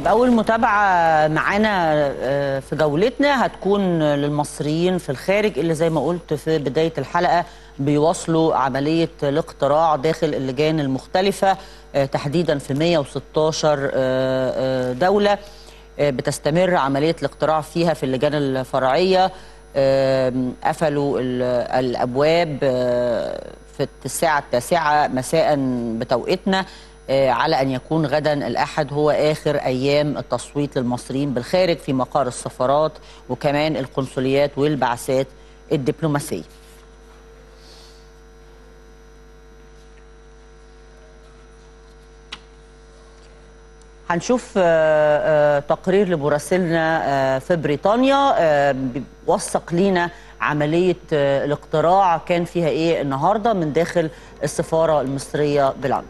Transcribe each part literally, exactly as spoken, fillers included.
أول متابعة معانا في جولتنا هتكون للمصريين في الخارج اللي زي ما قلت في بداية الحلقة بيواصلوا عملية الاقتراع داخل اللجان المختلفة تحديدا في مئة وستاشر دولة بتستمر عملية الاقتراع فيها في اللجان الفرعية. قفلوا الأبواب في الساعة التاسعة مساء بتوقيتنا على أن يكون غدا الأحد هو آخر أيام التصويت للمصريين بالخارج في مقار السفارات وكمان القنصليات والبعثات الدبلوماسية. هنشوف تقرير لمراسلنا في بريطانيا بيوثق لينا عملية الاقتراع كان فيها إيه النهاردة من داخل السفارة المصرية بلندن.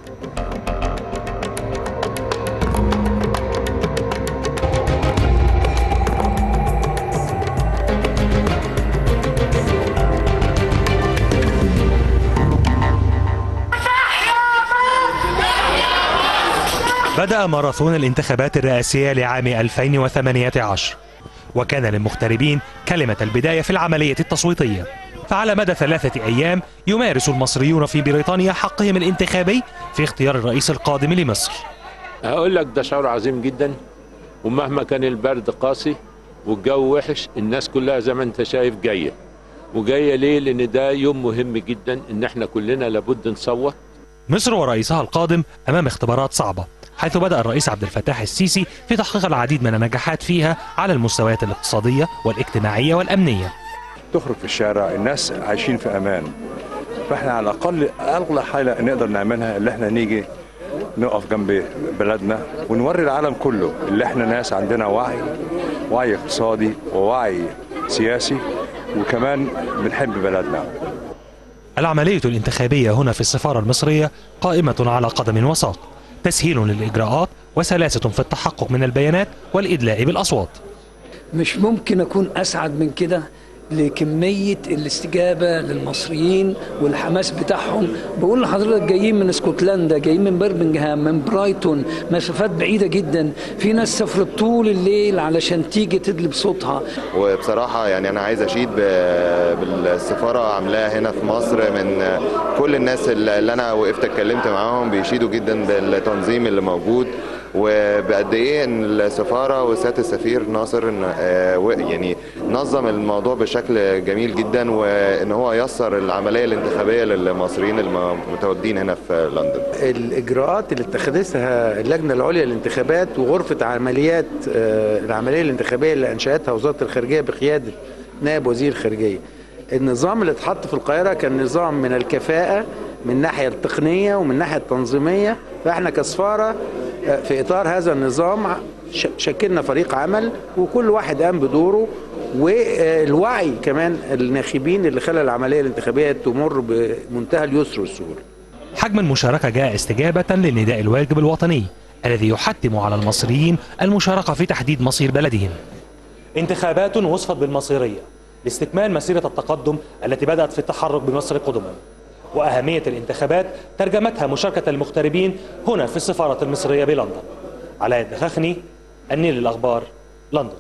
بدأ ماراثون الانتخابات الرئاسية لعام ألفين وثمانية عشر، وكان للمغتربين كلمة البداية في العملية التصويتية. فعلى مدى ثلاثة أيام يمارس المصريون في بريطانيا حقهم الانتخابي في اختيار الرئيس القادم لمصر. هقول لك ده شعور عظيم جدا، ومهما كان البرد قاسي والجو وحش الناس كلها زي ما انت شايف جاية. وجاية ليه؟ لأن ده يوم مهم جدا إن احنا كلنا لابد نصوت. مصر ورئيسها القادم أمام اختبارات صعبة، حيث بدأ الرئيس عبد الفتاح السيسي في تحقيق العديد من النجاحات فيها على المستويات الاقتصادية والاجتماعية والأمنية. تخرج في الشارع الناس عايشين في أمان، فاحنا على الأقل أغلى حاجة نقدر نعملها اللي احنا نيجي نقف جنب بلدنا ونوري العالم كله اللي احنا ناس عندنا وعي وعي اقتصادي ووعي سياسي وكمان بنحب بلدنا. العملية الانتخابية هنا في السفارة المصرية قائمة على قدم وساق، تسهيل للإجراءات وسلاسة في التحقق من البيانات والإدلاء بالأصوات. مش ممكن أكون أسعد من كده لكمية الاستجابة للمصريين والحماس بتاعهم. بقول لحضرتك جايين من اسكتلندا، جايين من برمنجهام، من برايتون، مسافات بعيدة جدا. في ناس سافرت طول الليل علشان تيجي تدلي بصوتها. وبصراحة يعني أنا عايز أشيد بالسفارة عاملاها هنا في مصر، من كل الناس اللي أنا وقفت اتكلمت معاهم بيشيدوا جدا بالتنظيم اللي موجود، وبقد ايه ان السفاره وسياده السفير ناصر يعني نظم الموضوع بشكل جميل جدا، وان هو يسر العمليه الانتخابيه للمصريين المتواجدين هنا في لندن. الاجراءات اللي اتخذتها اللجنه العليا للانتخابات وغرفه عمليات العمليه الانتخابيه اللي انشاتها وزاره الخارجيه بقياده نائب وزير الخارجيه، النظام اللي اتحط في القاهره كان نظام من الكفاءه من الناحيه التقنيه ومن الناحيه التنظيميه. فاحنا كسفاره في إطار هذا النظام شكلنا فريق عمل وكل واحد قام بدوره، والوعي كمان الناخبين اللي خلى العملية الانتخابية تمر بمنتهى اليسر والسهولة. حجم المشاركة جاء استجابة للنداء الواجب الوطني الذي يحتم على المصريين المشاركة في تحديد مصير بلدهم. انتخابات وصفت بالمصيرية لاستكمال مسيرة التقدم التي بدأت في التحرك بمصر قدما، وأهمية الانتخابات ترجمتها مشاركة المغتربين هنا في السفارة المصرية بلندن. علاء الدخخني، النيل الأخبار، لندن.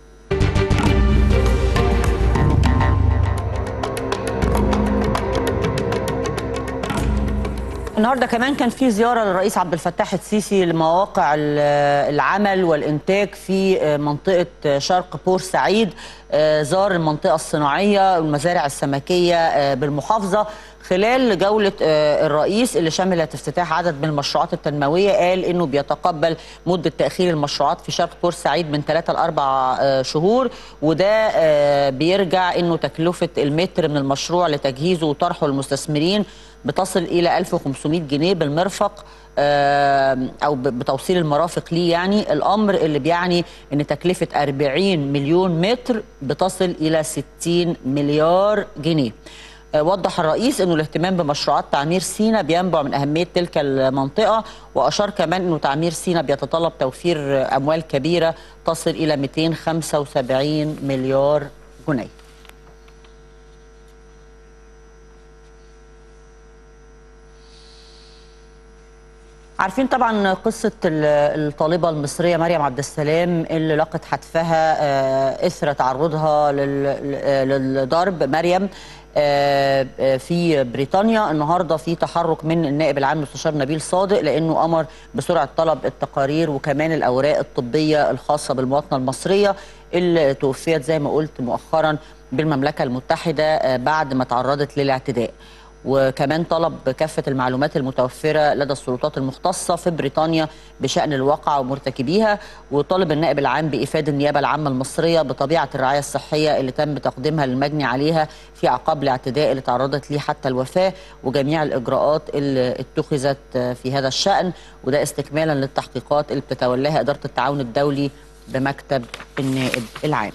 النهارده كمان كان في زياره للرئيس عبد الفتاح السيسي لمواقع العمل والانتاج في منطقه شرق بورسعيد. زار المنطقه الصناعيه والمزارع السمكيه بالمحافظه. خلال جوله الرئيس اللي شملت افتتاح عدد من المشروعات التنمويه، قال انه بيتقبل مده تاخير المشروعات في شرق بورسعيد من ثلاثة لأربع شهور، وده بيرجع انه تكلفه المتر من المشروع لتجهيزه وطرحه للمستثمرين بتصل إلى ألف وخمسمائة جنيه بالمرفق أو بتوصيل المرافق ليه. يعني الأمر اللي بيعني أن تكلفة أربعين مليون متر بتصل إلى ستين مليار جنيه. وضح الرئيس أنه الاهتمام بمشروعات تعمير سيناء بينبع من أهمية تلك المنطقة، وأشار كمان أنه تعمير سيناء بيتطلب توفير أموال كبيرة تصل إلى مئتين وخمسة وسبعين مليار جنيه. عارفين طبعا قصة الطالبة المصرية مريم عبد السلام اللي لقت حتفها إثر تعرضها للضرب. مريم في بريطانيا النهارده في تحرك من النائب العام المستشار نبيل صادق، لأنه أمر بسرعة طلب التقارير وكمان الأوراق الطبية الخاصة بالمواطنة المصرية اللي توفيت زي ما قلت مؤخرا بالمملكة المتحدة بعد ما تعرضت للاعتداء. وكمان طلب كافة المعلومات المتوفرة لدى السلطات المختصة في بريطانيا بشأن الواقعة ومرتكبيها، وطالب النائب العام بإفادة النيابة العامة المصرية بطبيعة الرعاية الصحية اللي تم تقديمها للمجني عليها في عقاب الاعتداء اللي تعرضت ليه حتى الوفاة، وجميع الإجراءات اللي اتخذت في هذا الشأن، وده استكمالا للتحقيقات اللي بتتولاها إدارة التعاون الدولي بمكتب النائب العام.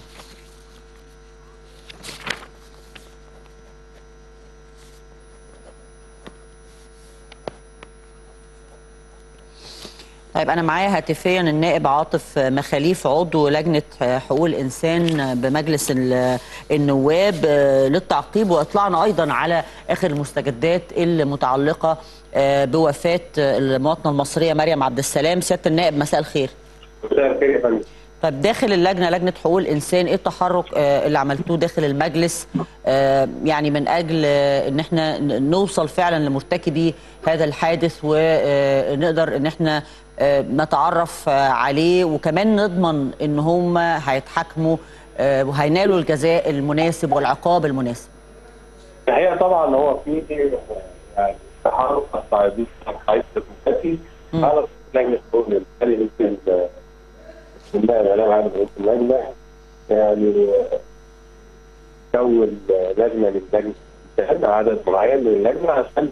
طيب أنا معايا هاتفيا النائب عاطف مخاليف عضو لجنة حقوق الإنسان بمجلس النواب للتعقيب وإطلاعنا أيضا على آخر المستجدات المتعلقة بوفاة المواطنة المصرية مريم عبد السلام. سيادة النائب مساء الخير. مساء الخير يا فندم. طيب داخل اللجنة لجنة حقوق الإنسان إيه التحرك اللي عملتوه داخل المجلس يعني من أجل إن احنا نوصل فعلا لمرتكبي هذا الحادث ونقدر إن احنا نتعرف عليه وكمان نضمن إن هم هيتحاكموا وهينالوا الجزاء المناسب والعقاب المناسب؟ الحقيقة طبعا هو في يعني تحرك الصعيدي الحديث المنتهي على لجنة حقوق الإنسان يمكن النائب العام عام رئيس اللجنة يعني كون لجنة من لجنة عدد معين من اللجنة عشان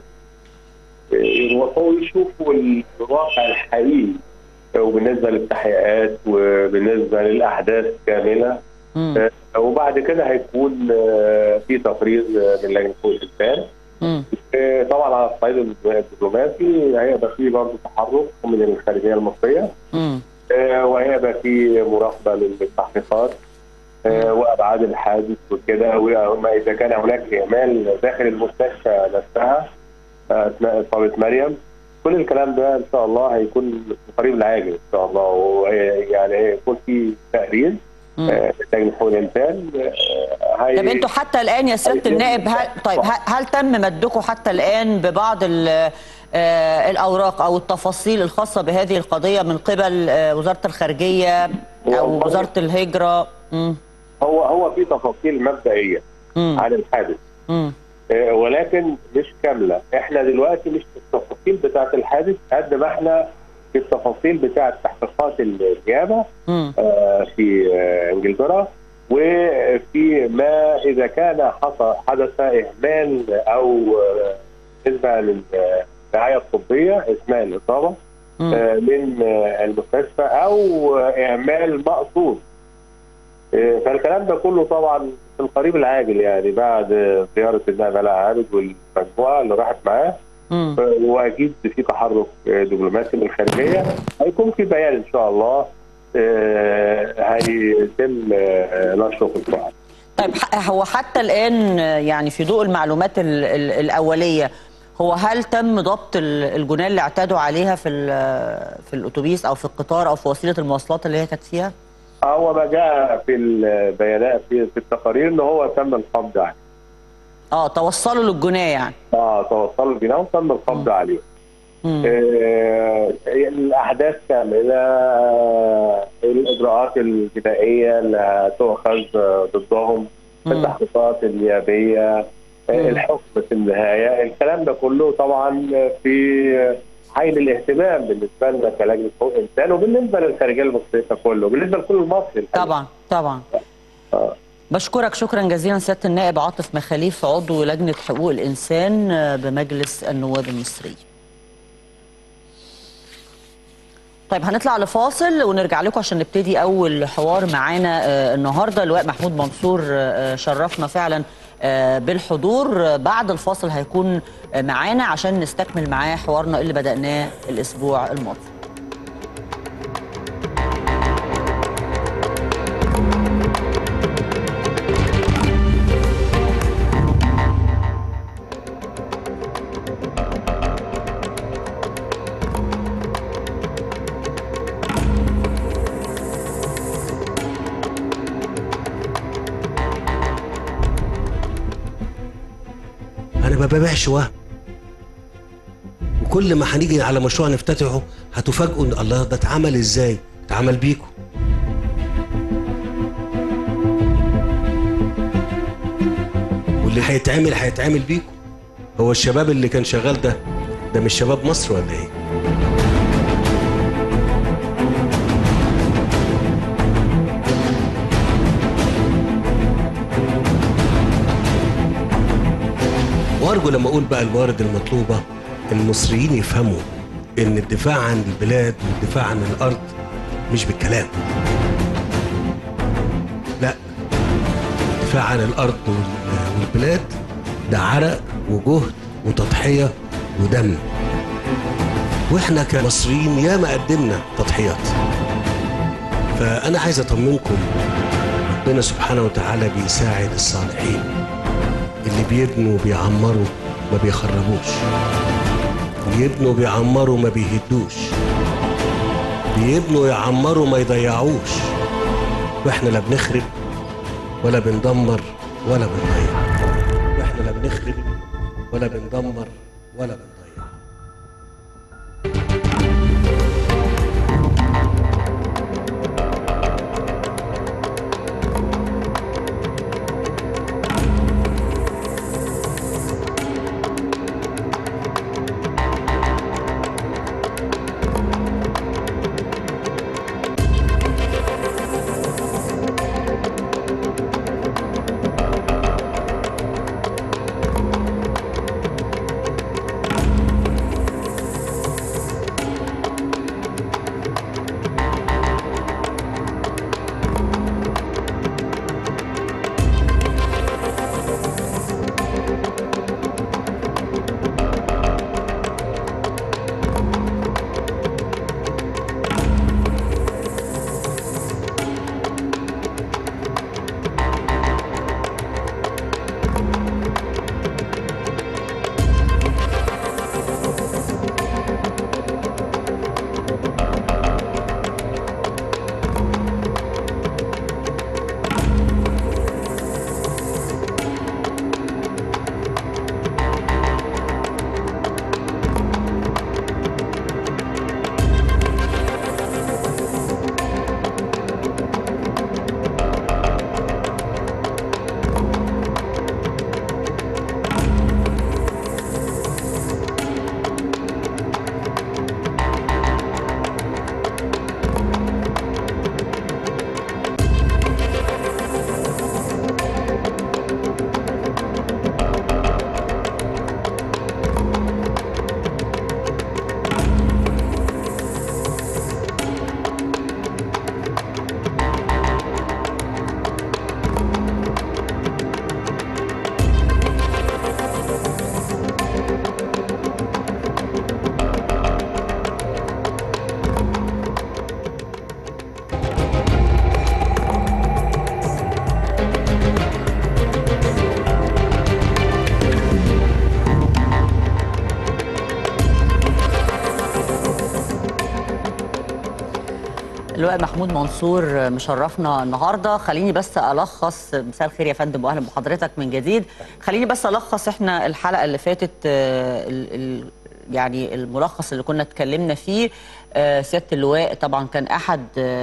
يروحوا يشوفوا الواقع الحقيقي وبالنسبة للتحقيقات وبالنسبة للأحداث كاملة. مم. وبعد كده هيكون في تقرير من لجنة حقوق الإنسان. طبعا على الصعيد الدبلوماسي هيبقى في برضه تحرك من الخارجية المصرية. مم. وهيبقى في مراقبه للتحقيقات وابعاد الحادث وكده، وما اذا كان هناك اهمال داخل المستشفى نفسها اثناء اصابه مريم. كل الكلام ده ان شاء الله هيكون قريب العاجل ان شاء الله، ويعني هيكون في تقرير لجنه حقوق الانسان. طب انتوا حتى الان يا سياده النائب هل طيب هل تم مدكم حتى الان ببعض آه الأوراق أو التفاصيل الخاصة بهذه القضية من قبل آه وزارة الخارجية أو وزارة الهجرة؟ مم. هو هو في تفاصيل مبدئية مم. عن الحادث آه ولكن مش كاملة. احنا دلوقتي مش في التفاصيل بتاعة الحادث قد ما احنا في التفاصيل بتاعة تحقيقات النيابة آه في آه انجلترا، وفي ما إذا كان حصل حدث إهمال أو بالنسبة لل الرعاية الطبية اثناء الإصابة آه من آه المستشفى أو إهمال مقصود. آه فالكلام ده كله طبعا في القريب العاجل يعني بعد زيارة النائب علاء عابد والمجموعة اللي راحت معاه، آه وأكيد في تحرك دبلوماسي من الخارجية هيكون في بيان إن شاء الله آه هيتم آه نشره في القاعة. طيب هو حتى الآن يعني في ضوء المعلومات ال ال الأولية هو هل تم ضبط الجناه اللي اعتادوا عليها في في الاتوبيس او في القطار او في وسيله المواصلات اللي هي كانت فيها؟ هو ما جاء في البيانات في, في التقارير ان هو تم القبض عليه. اه توصلوا للجناه يعني؟ اه توصلوا للجناه وتم القبض عليه. آه الاحداث كامله، آه الاجراءات الجنائيه اللي هتؤخذ ضدهم، التحقيقات النيابيه، الحكم في النهايه، الكلام ده كله طبعا في حيز الاهتمام بالنسبه لنا كلجنه حقوق الانسان وبالنسبه للخارجيه المصريه كله، بالنسبه لكل المصري. طبعا طبعا. آه. بشكرك شكرا جزيلا سياده النائب عاطف مخاليف عضو لجنه حقوق الانسان بمجلس النواب المصري. طيب هنطلع لفاصل ونرجع لكم عشان نبتدي اول حوار معانا النهارده. اللواء محمود منصور شرفنا فعلا بالحضور. بعد الفاصل هيكون معانا عشان نستكمل معاه حوارنا اللي بدأناه الأسبوع الماضي. ما ببيعش وهم. وكل ما هنيجي على مشروع نفتتحه هتفاجئوا ان الله ده اتعمل ازاي؟ اتعمل بيكم. واللي هيتعمل هيتعمل بيكم. هو الشباب اللي كان شغال ده ده مش شباب مصر ولا ايه؟ وارجو لما اقول بقى الموارد المطلوبه المصريين يفهموا ان الدفاع عن البلاد والدفاع عن الارض مش بالكلام. لا، الدفاع عن الارض والبلاد ده عرق وجهد وتضحيه ودم. واحنا كمصريين ياما قدمنا تضحيات. فانا عايز اطمنكم ربنا سبحانه وتعالى بيساعد الصالحين اللي بيبنوا وبيعمروا ما بيخربوش، بيبنوا وبيعمروا ما بيهدوش، بيبنوا ويعمروا ما يضيعوش. واحنا لا بنخرب ولا بندمر ولا بنضيع. واحنا لا بنخرب ولا بندمر ولا بنضيع. اللواء محمود منصور مشرفنا النهارده. خليني بس الخص، مساء الخير يا فندم واهلا بحضرتك من جديد. خليني بس الخص، احنا الحلقه اللي فاتت ال ال يعني الملخص اللي كنا اتكلمنا فيه، سياده اللواء طبعا كان احد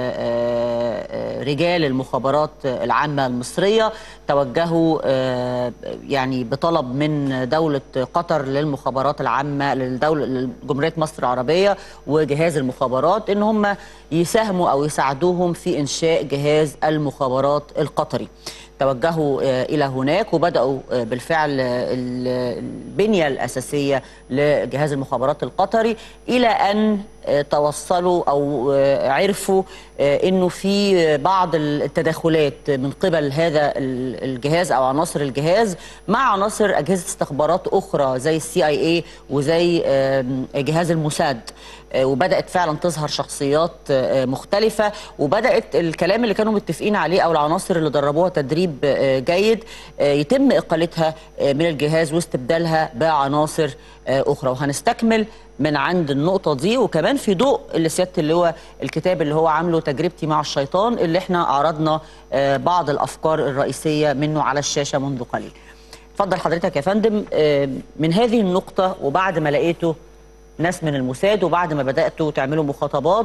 رجال المخابرات العامه المصريه، توجهوا يعني بطلب من دوله قطر للمخابرات العامه للدوله لجمهوريه مصر العربيه وجهاز المخابرات ان هم يساهموا او يساعدوهم في انشاء جهاز المخابرات القطري. توجهوا إلى هناك وبدأوا بالفعل البنية الأساسية لجهاز المخابرات القطري، إلى أن توصلوا أو عرفوا أنه في بعض التداخلات من قبل هذا الجهاز أو عناصر الجهاز مع عناصر أجهزة استخبارات أخرى زي السي آي إيه وزي جهاز الموساد، وبدأت فعلا تظهر شخصيات مختلفة، وبدأت الكلام اللي كانوا متفقين عليه أو العناصر اللي دربوها تدريب جيد يتم إقالتها من الجهاز واستبدالها بعناصر أخرى. وهنستكمل من عند النقطة دي، وكمان في ضوء اللي سيادة اللواء الكتاب اللي هو عامله تجربتي مع الشيطان اللي احنا عرضنا بعض الأفكار الرئيسية منه على الشاشة منذ قليل. اتفضل حضرتك يا فندم. من هذه النقطة وبعد ما لقيته ناس من الموساد وبعد ما بدأتوا تعملوا مخاطبات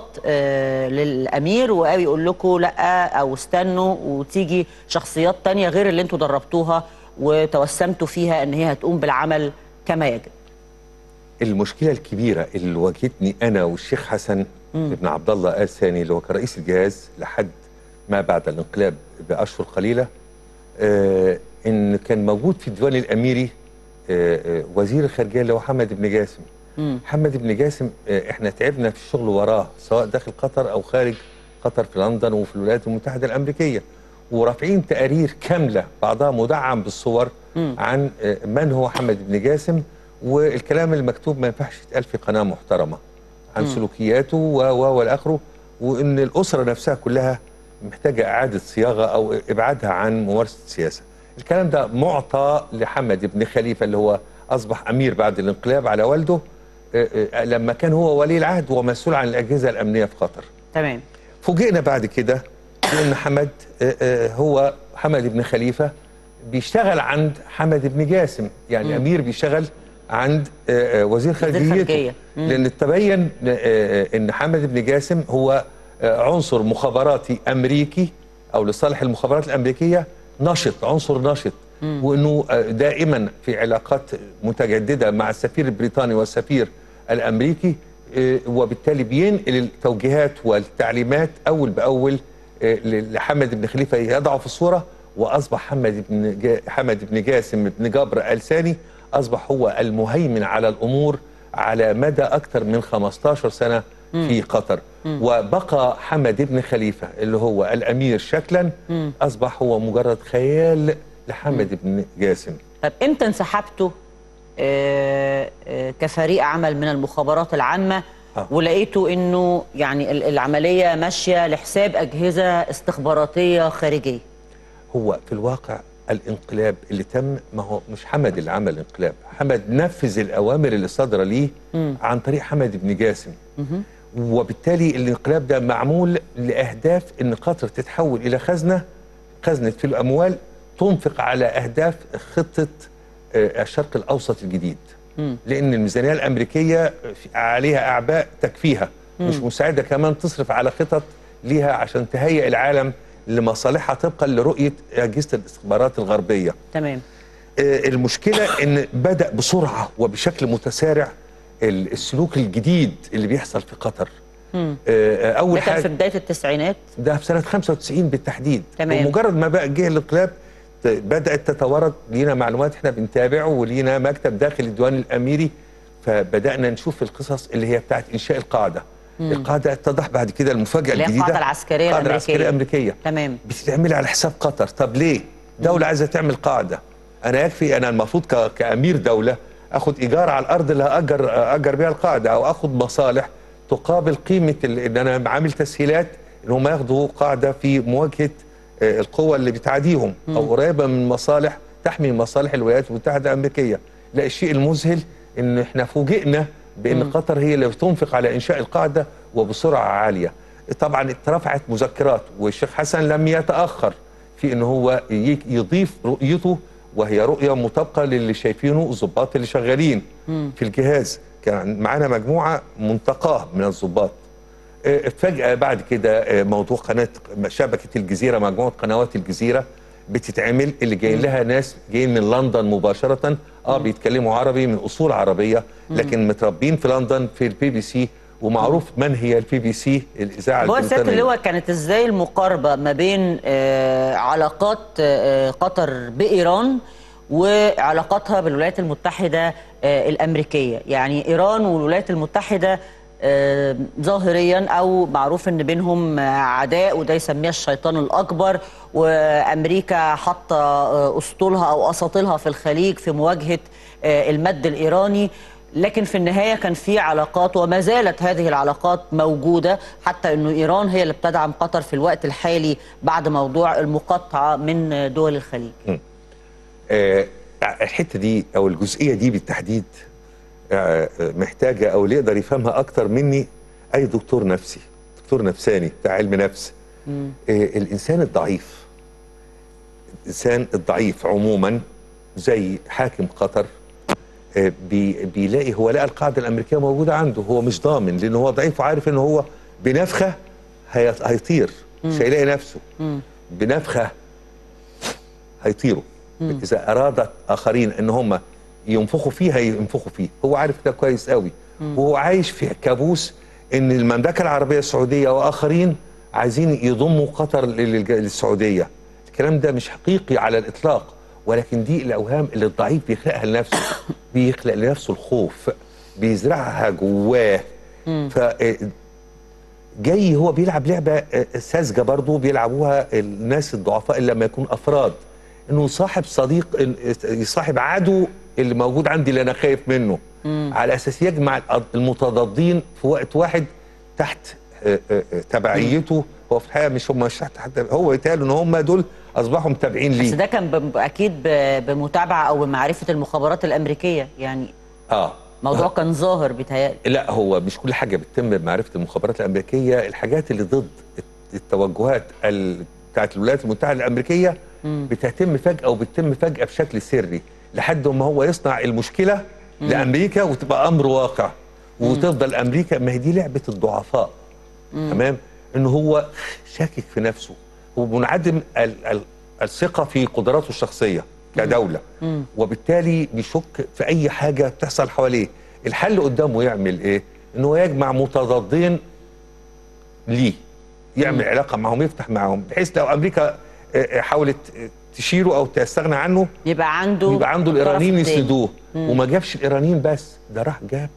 للأمير وقال يقول لكم لا أو استنوا وتيجي شخصيات تانية غير اللي انتوا دربتوها وتوسمتوا فيها ان هي هتقوم بالعمل كما يجب. المشكلة الكبيرة اللي واجهتني أنا والشيخ حسن مم. ابن عبد الله آل ثاني اللي هو كان رئيس الجهاز لحد ما بعد الانقلاب بأشهر قليلة، آه إن كان موجود في الديوان الأميري آه آه وزير الخارجية اللي هو حمد بن جاسم. مم. حمد بن جاسم آه إحنا تعبنا في الشغل وراه سواء داخل قطر أو خارج قطر في لندن وفي الولايات المتحدة الأمريكية، ورافعين تقارير كاملة بعضها مدعم بالصور مم. عن آه من هو حمد بن جاسم، والكلام المكتوب ما ينفعش يتقال في قناه محترمه عن م. سلوكياته و و والى اخره، وان الاسره نفسها كلها محتاجه اعاده صياغه او ابعادها عن ممارسه السياسه. الكلام ده معطى لحمد بن خليفه اللي هو اصبح امير بعد الانقلاب على والده لما كان هو ولي العهد ومسؤول عن الاجهزه الامنيه في قطر. تمام. فوجئنا بعد كده بان حمد هو حمد بن خليفه بيشتغل عند حمد بن جاسم، يعني م. امير بيشتغل عند وزير خارجيته، لان تبين ان حمد بن جاسم هو عنصر مخابراتي امريكي او لصالح المخابرات الامريكيه نشط، عنصر نشط، مم. وانه دائما في علاقات متجدده مع السفير البريطاني والسفير الامريكي، وبالتالي بينقل التوجيهات والتعليمات اول باول لحمد بن خليفه يضعه في الصوره، واصبح حمد بن حمد بن جاسم بن جبر آل ثاني أصبح هو المهيمن على الأمور على مدى أكثر من خمستاشر سنة مم. في قطر. مم. وبقى حمد بن خليفة اللي هو الأمير شكلا مم. أصبح هو مجرد خيال لحمد مم. بن جاسم. طب إمتى انسحبتوا آه آه كفريق عمل من المخابرات العامة آه. ولقيتوا إنه يعني العملية ماشية لحساب أجهزة استخباراتية خارجية؟ هو في الواقع الانقلاب اللي تم ما هو مش حمد اللي عمل الانقلاب، حمد نفذ الاوامر اللي صادره ليه عن طريق حمد بن جاسم. مم. وبالتالي الانقلاب ده معمول لاهداف ان قطر تتحول الى خزنه خزنه في الاموال تنفق على اهداف خطه الشرق الاوسط الجديد. مم. لان الميزانيه الامريكيه عليها اعباء تكفيها، مم. مش مساعده كمان تصرف على خطط ليها عشان تهيئ العالم لمصالحها طبقا لرؤيه اجهزه الاستخبارات الغربيه. تمام. آه المشكله ان بدا بسرعه وبشكل متسارع السلوك الجديد اللي بيحصل في قطر. آه اول حاجه في بدايه التسعينات، ده في سنه خمسة وتسعين بالتحديد. تمام. ومجرد ما بقى جه الانقلاب بدات تتوارد لينا معلومات احنا بنتابعه ولينا مكتب داخل الديوان الاميري، فبدانا نشوف القصص اللي هي بتاعت انشاء القاعده. مم. القاعده اتضح بعد كده المفاجاه الجديده، القاعده العسكريه الامريكيه العسكريه الامريكيه تمام بتتعمل على حساب قطر. طب ليه؟ دوله عايزه تعمل قاعده، انا يكفي انا المفروض كامير دوله اخد ايجار على الارض اللي هاجر اجر بيها القاعده، او اخد مصالح تقابل قيمه ان انا عامل تسهيلات ان هم ياخدوا قاعده في مواجهه القوى اللي بتعاديهم او قريبه من مصالح تحمي مصالح الولايات المتحده الامريكيه. لا، الشيء المذهل ان احنا فوجئنا بان مم. قطر هي اللي بتنفق على انشاء القاعده وبسرعه عاليه. طبعا اترفعت مذكرات والشيخ حسن لم يتاخر في ان هو يضيف رؤيته، وهي رؤيه مطابقه للي شايفينه الضباط اللي شغالين مم. في الجهاز. كان معانا مجموعه منتقاه من الضباط. فجاه بعد كده موضوع قناه شبكه الجزيره، مجموعه قنوات الجزيره بتتعمل اللي جايين لها ناس جايين من لندن مباشره، اه بيتكلموا عربي من اصول عربيه، لكن متربين في لندن في البي بي سي، ومعروف من هي البي بي سي الاذاعه البريطانيه. هو الست اللي هو كانت ازاي المقاربه ما بين آه علاقات آه قطر بايران وعلاقاتها بالولايات المتحده آه الامريكيه؟ يعني ايران والولايات المتحده آه ظاهريا او معروف ان بينهم عداء، وده يسميها الشيطان الاكبر، وامريكا حاطه آه اسطولها او اساطيلها في الخليج في مواجهه آه المد الايراني. لكن في النهايه كان في علاقات وما زالت هذه العلاقات موجوده، حتى انه ايران هي اللي بتدعم قطر في الوقت الحالي بعد موضوع المقاطعه من دول الخليج. آه الحته دي او الجزئيه دي بالتحديد آه محتاجه او اللي يقدر يفهمها اكتر مني اي دكتور نفسي، دكتور نفساني بتاع علم نفس. آه الانسان الضعيف، الانسان الضعيف عموما زي حاكم قطر بي بيلاقي هو لقى القاعده الامريكيه موجوده عنده، هو مش ضامن لان هو ضعيف وعارف ان هو بنفخه هيطير، مش هيلاقي نفسه. مم. بنفخه هيطيروا. مم. اذا ارادت اخرين ان هم ينفخوا فيه هينفخوا فيه، هو عارف ده كويس قوي. مم. وهو عايش في كابوس ان المملكه العربيه السعوديه واخرين عايزين يضموا قطر للسعوديه. الكلام ده مش حقيقي على الاطلاق، ولكن دي الاوهام اللي الضعيف بيخلقها لنفسه، بيخلق لنفسه الخوف، بيزرعها جواه. ف جاي هو بيلعب لعبه ساذجه برضه بيلعبوها الناس الضعفاء اللي لما يكون افراد، انه يصاحب صديق، يصاحب عدو اللي موجود عندي اللي انا خايف منه. مم. على اساس يجمع المتضادين في وقت واحد تحت تبعيته. هو في الحقيقه مش هم مش تحت حتى، هو يتقال ان هم دول اصبحوا متابعين ليه. بس ده كان اكيد بمتابعه او بمعرفه المخابرات الامريكيه يعني. اه موضوع كان ظاهر بيتهيألي. لا هو مش كل حاجه بتتم بمعرفه المخابرات الامريكيه، الحاجات اللي ضد التوجهات بتاعت الولايات المتحده الامريكيه مم. بتتم فجاه وبتتم فجاه بشكل سري لحد ما هو يصنع المشكله مم. لامريكا وتبقى امر واقع وتفضل امريكا. ما هي دي لعبه الضعفاء. مم. تمام، ان هو شاكك في نفسه ومنعدم الثقه في قدراته الشخصيه كدوله. مم. وبالتالي بيشك في اي حاجه بتحصل حواليه. الحل قدامه يعمل ايه؟ انه يجمع متضادين ليه، يعمل مم. علاقه معهم، يفتح معهم، بحيث لو امريكا حاولت تشيله او تستغنى عنه يبقى عنده يبقى عنده الايرانيين يسندوه. وما جابش الايرانيين بس، ده راح جاب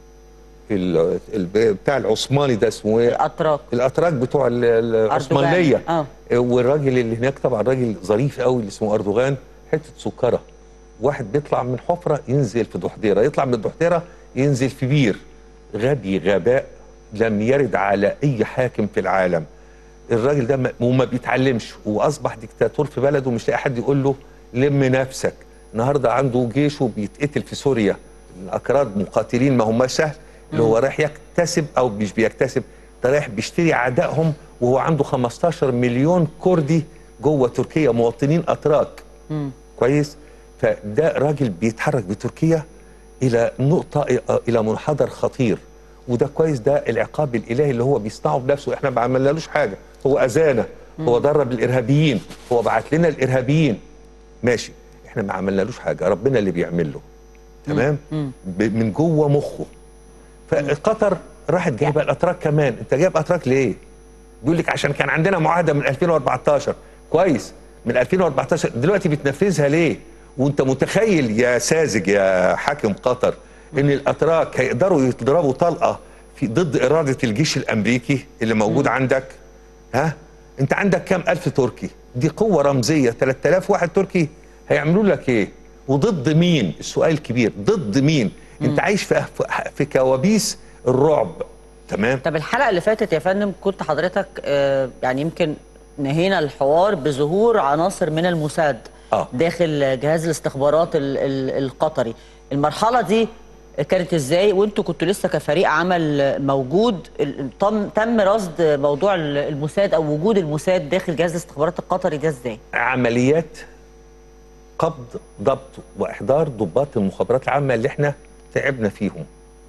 ال ال بتاع العثماني ده اسمه ايه؟ الاتراك. الاتراك بتوع العثمانيه. اه والراجل اللي هناك طبعا راجل ظريف قوي اللي اسمه اردوغان، حته سكره، واحد بيطلع من حفره ينزل في دحضيره، يطلع من الدحضيره ينزل في بير. غبي غباء لم يرد على اي حاكم في العالم. الراجل ده وما بيتعلمش واصبح ديكتاتور في بلده، مش لاقي حد يقول له لم نفسك. النهارده عنده جيش وبيتقتل في سوريا، الاكراد مقاتلين ما هماش سهل، اللي هو رايح يكتسب او مش بيكتسب، ده رايح بيشتري اعدائهم، وهو عنده خمستاشر مليون كردي جوه تركيا مواطنين اتراك. مم. كويس؟ فده راجل بيتحرك بتركيا الى نقطه، الى منحدر خطير. وده كويس، ده العقاب الالهي اللي هو بيصنعه بنفسه، احنا ما عملنالوش حاجه، هو اذانا، هو درب الارهابيين، هو بعت لنا الارهابيين. ماشي، احنا ما عملنالوش حاجه، ربنا اللي بيعمل له. تمام؟ مم. من جوه مخه. فقطر راحت جايبه الاتراك كمان. انت جايب اتراك ليه؟ بيقول لك عشان كان عندنا معاهده من ألفين وأربعتاشر. كويس، من ألفين وأربعتاشر دلوقتي بتنفذها ليه؟ وانت متخيل يا ساذج يا حاكم قطر ان الاتراك هيقدروا يضربوا طلقه في ضد اراده الجيش الامريكي اللي موجود م. عندك؟ ها؟ انت عندك كام الف تركي؟ دي قوه رمزيه، ثلاثة آلاف واحد تركي هيعملوا لك ايه؟ وضد مين؟ السؤال الكبير، ضد مين؟ م. انت عايش في في كوابيس الرعب. تمام؟ طب الحلقه اللي فاتت يا فندم كنت حضرتك آه يعني يمكن نهينا الحوار بظهور عناصر من الموساد آه. داخل جهاز الاستخبارات ال ال القطري. المرحله دي كانت ازاي وانتوا كنتوا لسه كفريق عمل موجود؟ تم تم رصد موضوع الموساد او وجود الموساد داخل جهاز الاستخبارات القطري ده ازاي؟ عمليات قبض ضبط واحضار ضباط المخابرات العامه اللي احنا تعبنا فيهم.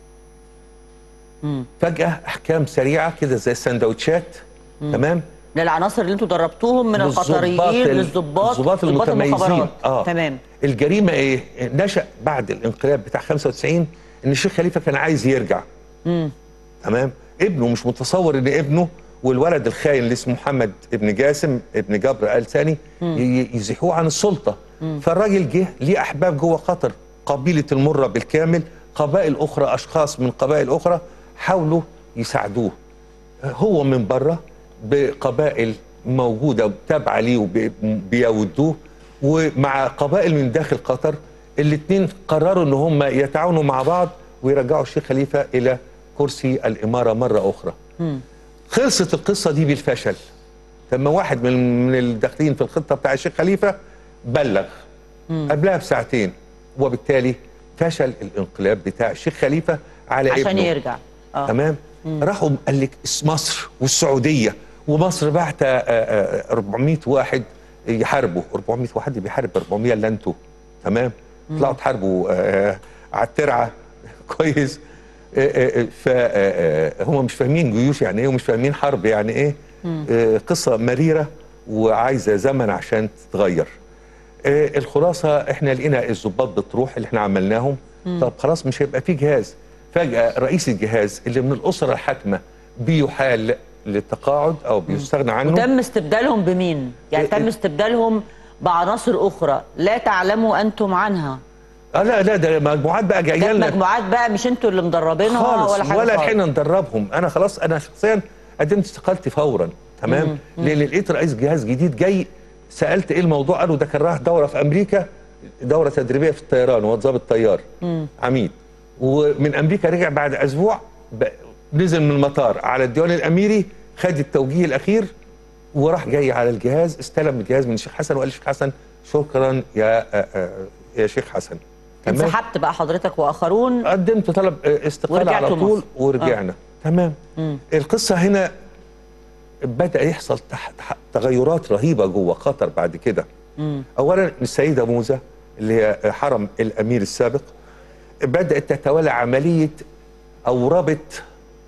مم. فجاه احكام سريعه كده زي السندوتشات. مم. تمام؟ للعناصر اللي انتوا دربتوهم من القطريين للضباط الضباط المتميزين. اه تمام. الجريمه ايه؟ نشأ بعد الانقلاب بتاع خمسة وتسعين ان الشيخ خليفه كان عايز يرجع. امم تمام؟ ابنه مش متصور ان ابنه والولد الخاين اللي اسمه محمد ابن جاسم ابن جبر آل ثاني يزيحوه عن السلطه. مم. فالراجل جه ليه احباب جوه قطر، قبيله المره بالكامل، قبائل اخرى، اشخاص من قبائل اخرى حاولوا يساعدوه. هو من بره بقبائل موجوده تابعه ليه وبيودوه، ومع قبائل من داخل قطر، الاثنين قرروا ان هم يتعاونوا مع بعض ويرجعوا الشيخ خليفه الى كرسي الاماره مره اخرى. مم. خلصت القصه دي بالفشل. لما واحد من من الداخلين في الخطه بتاع الشيخ خليفه بلغ مم. قبلها بساعتين، وبالتالي فشل الانقلاب بتاع الشيخ خليفه على عشان ابنه. يرجع. آه. تمام؟ مم. راحوا قال لك مصر والسعوديه، ومصر بعت أربعمائة واحد يحاربوا. أربعمائة واحد بيحارب أربعمائة الا انتوا. تمام، طلعوا تحاربوا آه على الترعه كويس، فهم مش فاهمين جيوش يعني ايه ومش فاهمين حرب يعني ايه. آه قصه مريره وعايزه زمن عشان تتغير. آه الخلاصه احنا لقينا الضباط بتروح اللي احنا عملناهم، طب خلاص مش هيبقى في جهاز. فجاه رئيس الجهاز اللي من الاسره الحاكمه بيحال للتقاعد او بيستغنى عنه. وتم استبدالهم بمين؟ يعني تم استبدالهم بعناصر اخرى لا تعلموا انتم عنها. اه لا لا ده مجموعات بقى جايه لنا، مجموعات بقى مش انتوا اللي مدربينها خالص ولا حاجه ولا خالص. الحين ندربهم. انا خلاص انا شخصيا قدمت استقالتي فورا، تمام، مم. مم. لان لقيت رئيس جهاز جديد جاي. سالت ايه الموضوع، قالوا ده كان راح دوره في امريكا، دوره تدريبيه في الطيران، هو ضابط طيار عميد، ومن امريكا رجع بعد اسبوع، نزل من المطار على الديوان الاميري، خد التوجيه الاخير وراح جاي على الجهاز، استلم الجهاز من الشيخ حسن وقال للشيخ حسن شكرا يا يا شيخ حسن. انسحبت بقى حضرتك واخرون؟ قدمت طلب استقاله على طول مصر. ورجعنا. آه. تمام. مم. القصه هنا بدا يحصل تحت تغيرات رهيبه جوه قطر بعد كده. مم. اولا السيده موزه اللي هي حرم الامير السابق بدات تتولى عمليه او ربط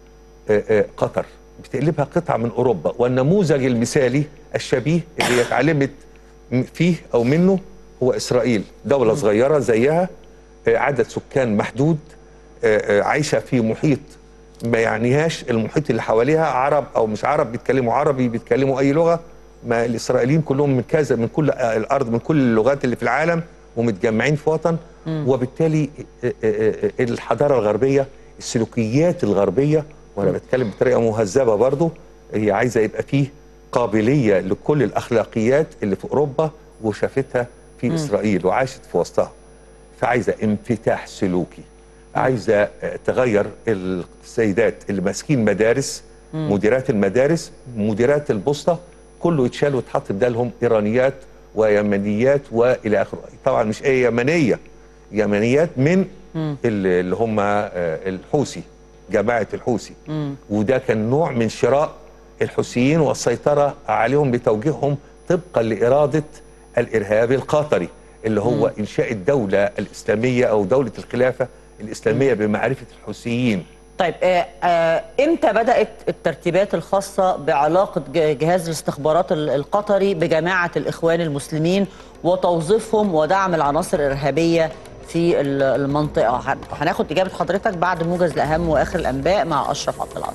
قطر، بتقلبها قطعه من اوروبا، والنموذج المثالي الشبيه اللي هي اتعلمت فيه او منه هو اسرائيل، دوله صغيره زيها، عدد سكان محدود، عايشه في محيط ما يعنيهاش المحيط اللي حواليها، عرب او مش عرب، بيتكلموا عربي، بيتكلموا اي لغه، ما الاسرائيليين كلهم من كذا من كل الارض، من كل اللغات اللي في العالم، ومتجمعين في وطن. م. وبالتالي الحضاره الغربيه، السلوكيات الغربيه، وانا بتكلم بطريقه مهذبه برضو، هي عايزه يبقى فيه قابليه لكل الاخلاقيات اللي في اوروبا وشافتها في م. اسرائيل وعاشت في وسطها. فعايزه انفتاح سلوكي، عايزه تغير السيدات اللي ماسكين مدارس، م. مديرات المدارس، مديرات البوسطه، كله يتشال ويتحط بدالهم ايرانيات ويمنيات والى اخره. طبعا مش ايه يمنيه، يمنيات من م. اللي هم الحوثي، جماعه الحوثي. م. وده كان نوع من شراء الحوثيين والسيطره عليهم بتوجيههم طبقا لاراده الارهاب القطري اللي هو م. انشاء الدوله الاسلاميه او دوله الخلافه الاسلاميه بمعرفه الحوثيين. طيب آه آه امتى بدات الترتيبات الخاصه بعلاقه جهاز الاستخبارات القطري بجماعه الاخوان المسلمين وتوظيفهم ودعم العناصر الارهابيه في المنطقه؟ هناخد اجابه حضرتك بعد موجز لاهم واخر الانباء مع اشرف عبد العاطي.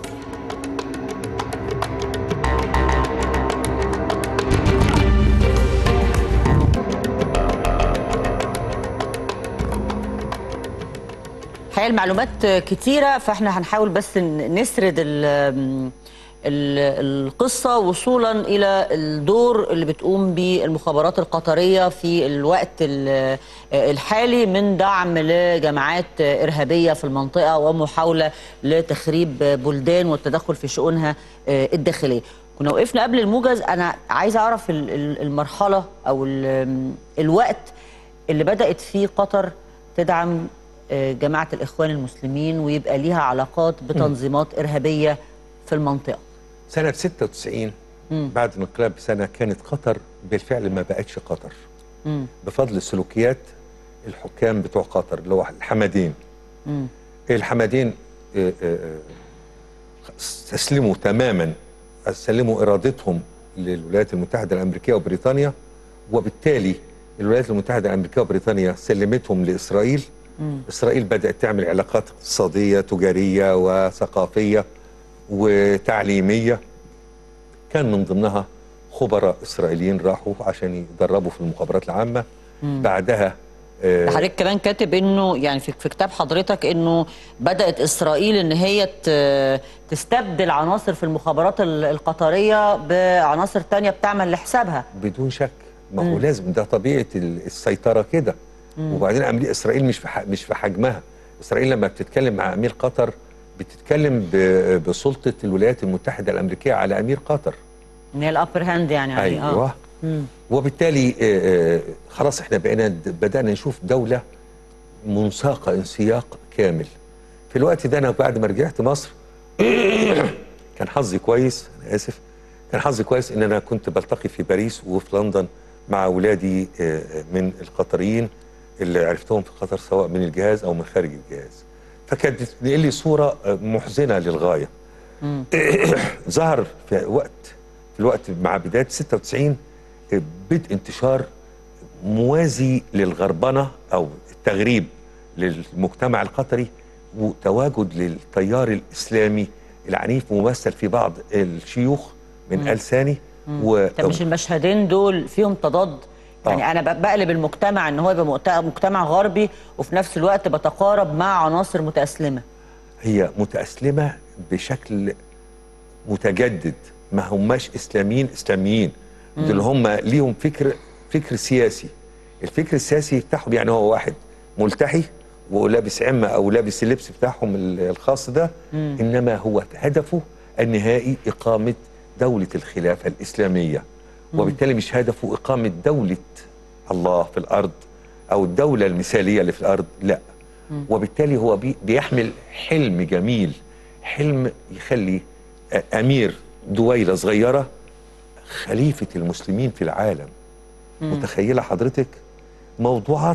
الحقيقه المعلومات كتيره، فاحنا هنحاول بس نسرد ال ال القصه وصولا الى الدور اللي بتقوم به المخابرات القطريه في الوقت الحالي من دعم لجماعات ارهابيه في المنطقه ومحاوله لتخريب بلدان والتدخل في شؤونها الداخليه. كنا وقفنا قبل الموجز، انا عايز اعرف المرحله او الوقت اللي بدات فيه قطر تدعم جماعة الإخوان المسلمين ويبقى ليها علاقات بتنظيمات إرهابية في المنطقة. سنة ستة وتسعين مم. بعد الانقلاب بسنة كانت قطر بالفعل ما بقتش قطر. مم. بفضل سلوكيات الحكام بتوع قطر اللي هو الحمدين. مم. الحمدين استسلموا تماما، استسلموا إرادتهم للولايات المتحدة الأمريكية وبريطانيا، وبالتالي الولايات المتحدة الأمريكية وبريطانيا سلمتهم لإسرائيل. مم. إسرائيل بدأت تعمل علاقات اقتصادية تجارية وثقافية وتعليمية، كان من ضمنها خبراء إسرائيليين راحوا عشان يدربوا في المخابرات العامة. مم. بعدها آه حضرتك كمان كاتب انه يعني في, في كتاب حضرتك انه بدأت إسرائيل ان هي تستبدل عناصر في المخابرات القطرية بعناصر تانية بتعمل لحسابها. بدون شك، ما هو لازم، ده طبيعة السيطرة كده. مم. وبعدين أمريكا إسرائيل مش في مش في حجمها. إسرائيل لما بتتكلم مع أمير قطر بتتكلم بسلطة الولايات المتحدة الأمريكية على أمير قطر. من هي الأبر هاند يعني. أيوه. آه. وبالتالي آه خلاص احنا بقينا بدأنا نشوف دولة منساقة انسياق كامل. في الوقت ده أنا بعد ما رجعت مصر كان حظي كويس، أنا آسف، كان حظي كويس إن أنا كنت بلتقي في باريس وفي لندن مع اولادي من القطريين اللي عرفتهم في قطر سواء من الجهاز او من خارج الجهاز، فكانت بتنقل لي صوره محزنه للغايه. ظهر في وقت في الوقت مع بدايه ستة وتسعين بدء انتشار موازي للغربنه او التغريب للمجتمع القطري، وتواجد للتيار الاسلامي العنيف ممثل في بعض الشيوخ من آل ثاني. و... طب مش المشهدين دول فيهم تضاد؟ يعني آه. انا بقلب المجتمع ان هو يبقى مجتمع غربي وفي نفس الوقت بتقارب مع عناصر متأسلمة. هي متأسلمة بشكل متجدد، ما هماش اسلاميين اسلاميين، دول هم ليهم فكر فكر سياسي. الفكر السياسي بتاعهم يعني هو واحد ملتحي ولابس عمة او لابس اللبس بتاعهم الخاص ده، مم. انما هو هدفه النهائي اقامة دولة الخلافة الاسلامية، وبالتالي مش هدفه إقامة دولة الله في الأرض أو الدولة المثالية اللي في الأرض، لا. مم. وبالتالي هو بي بيحمل حلم جميل، حلم يخلي أمير دويلة صغيرة خليفة المسلمين في العالم. مم. متخيلة حضرتك؟ موضوعات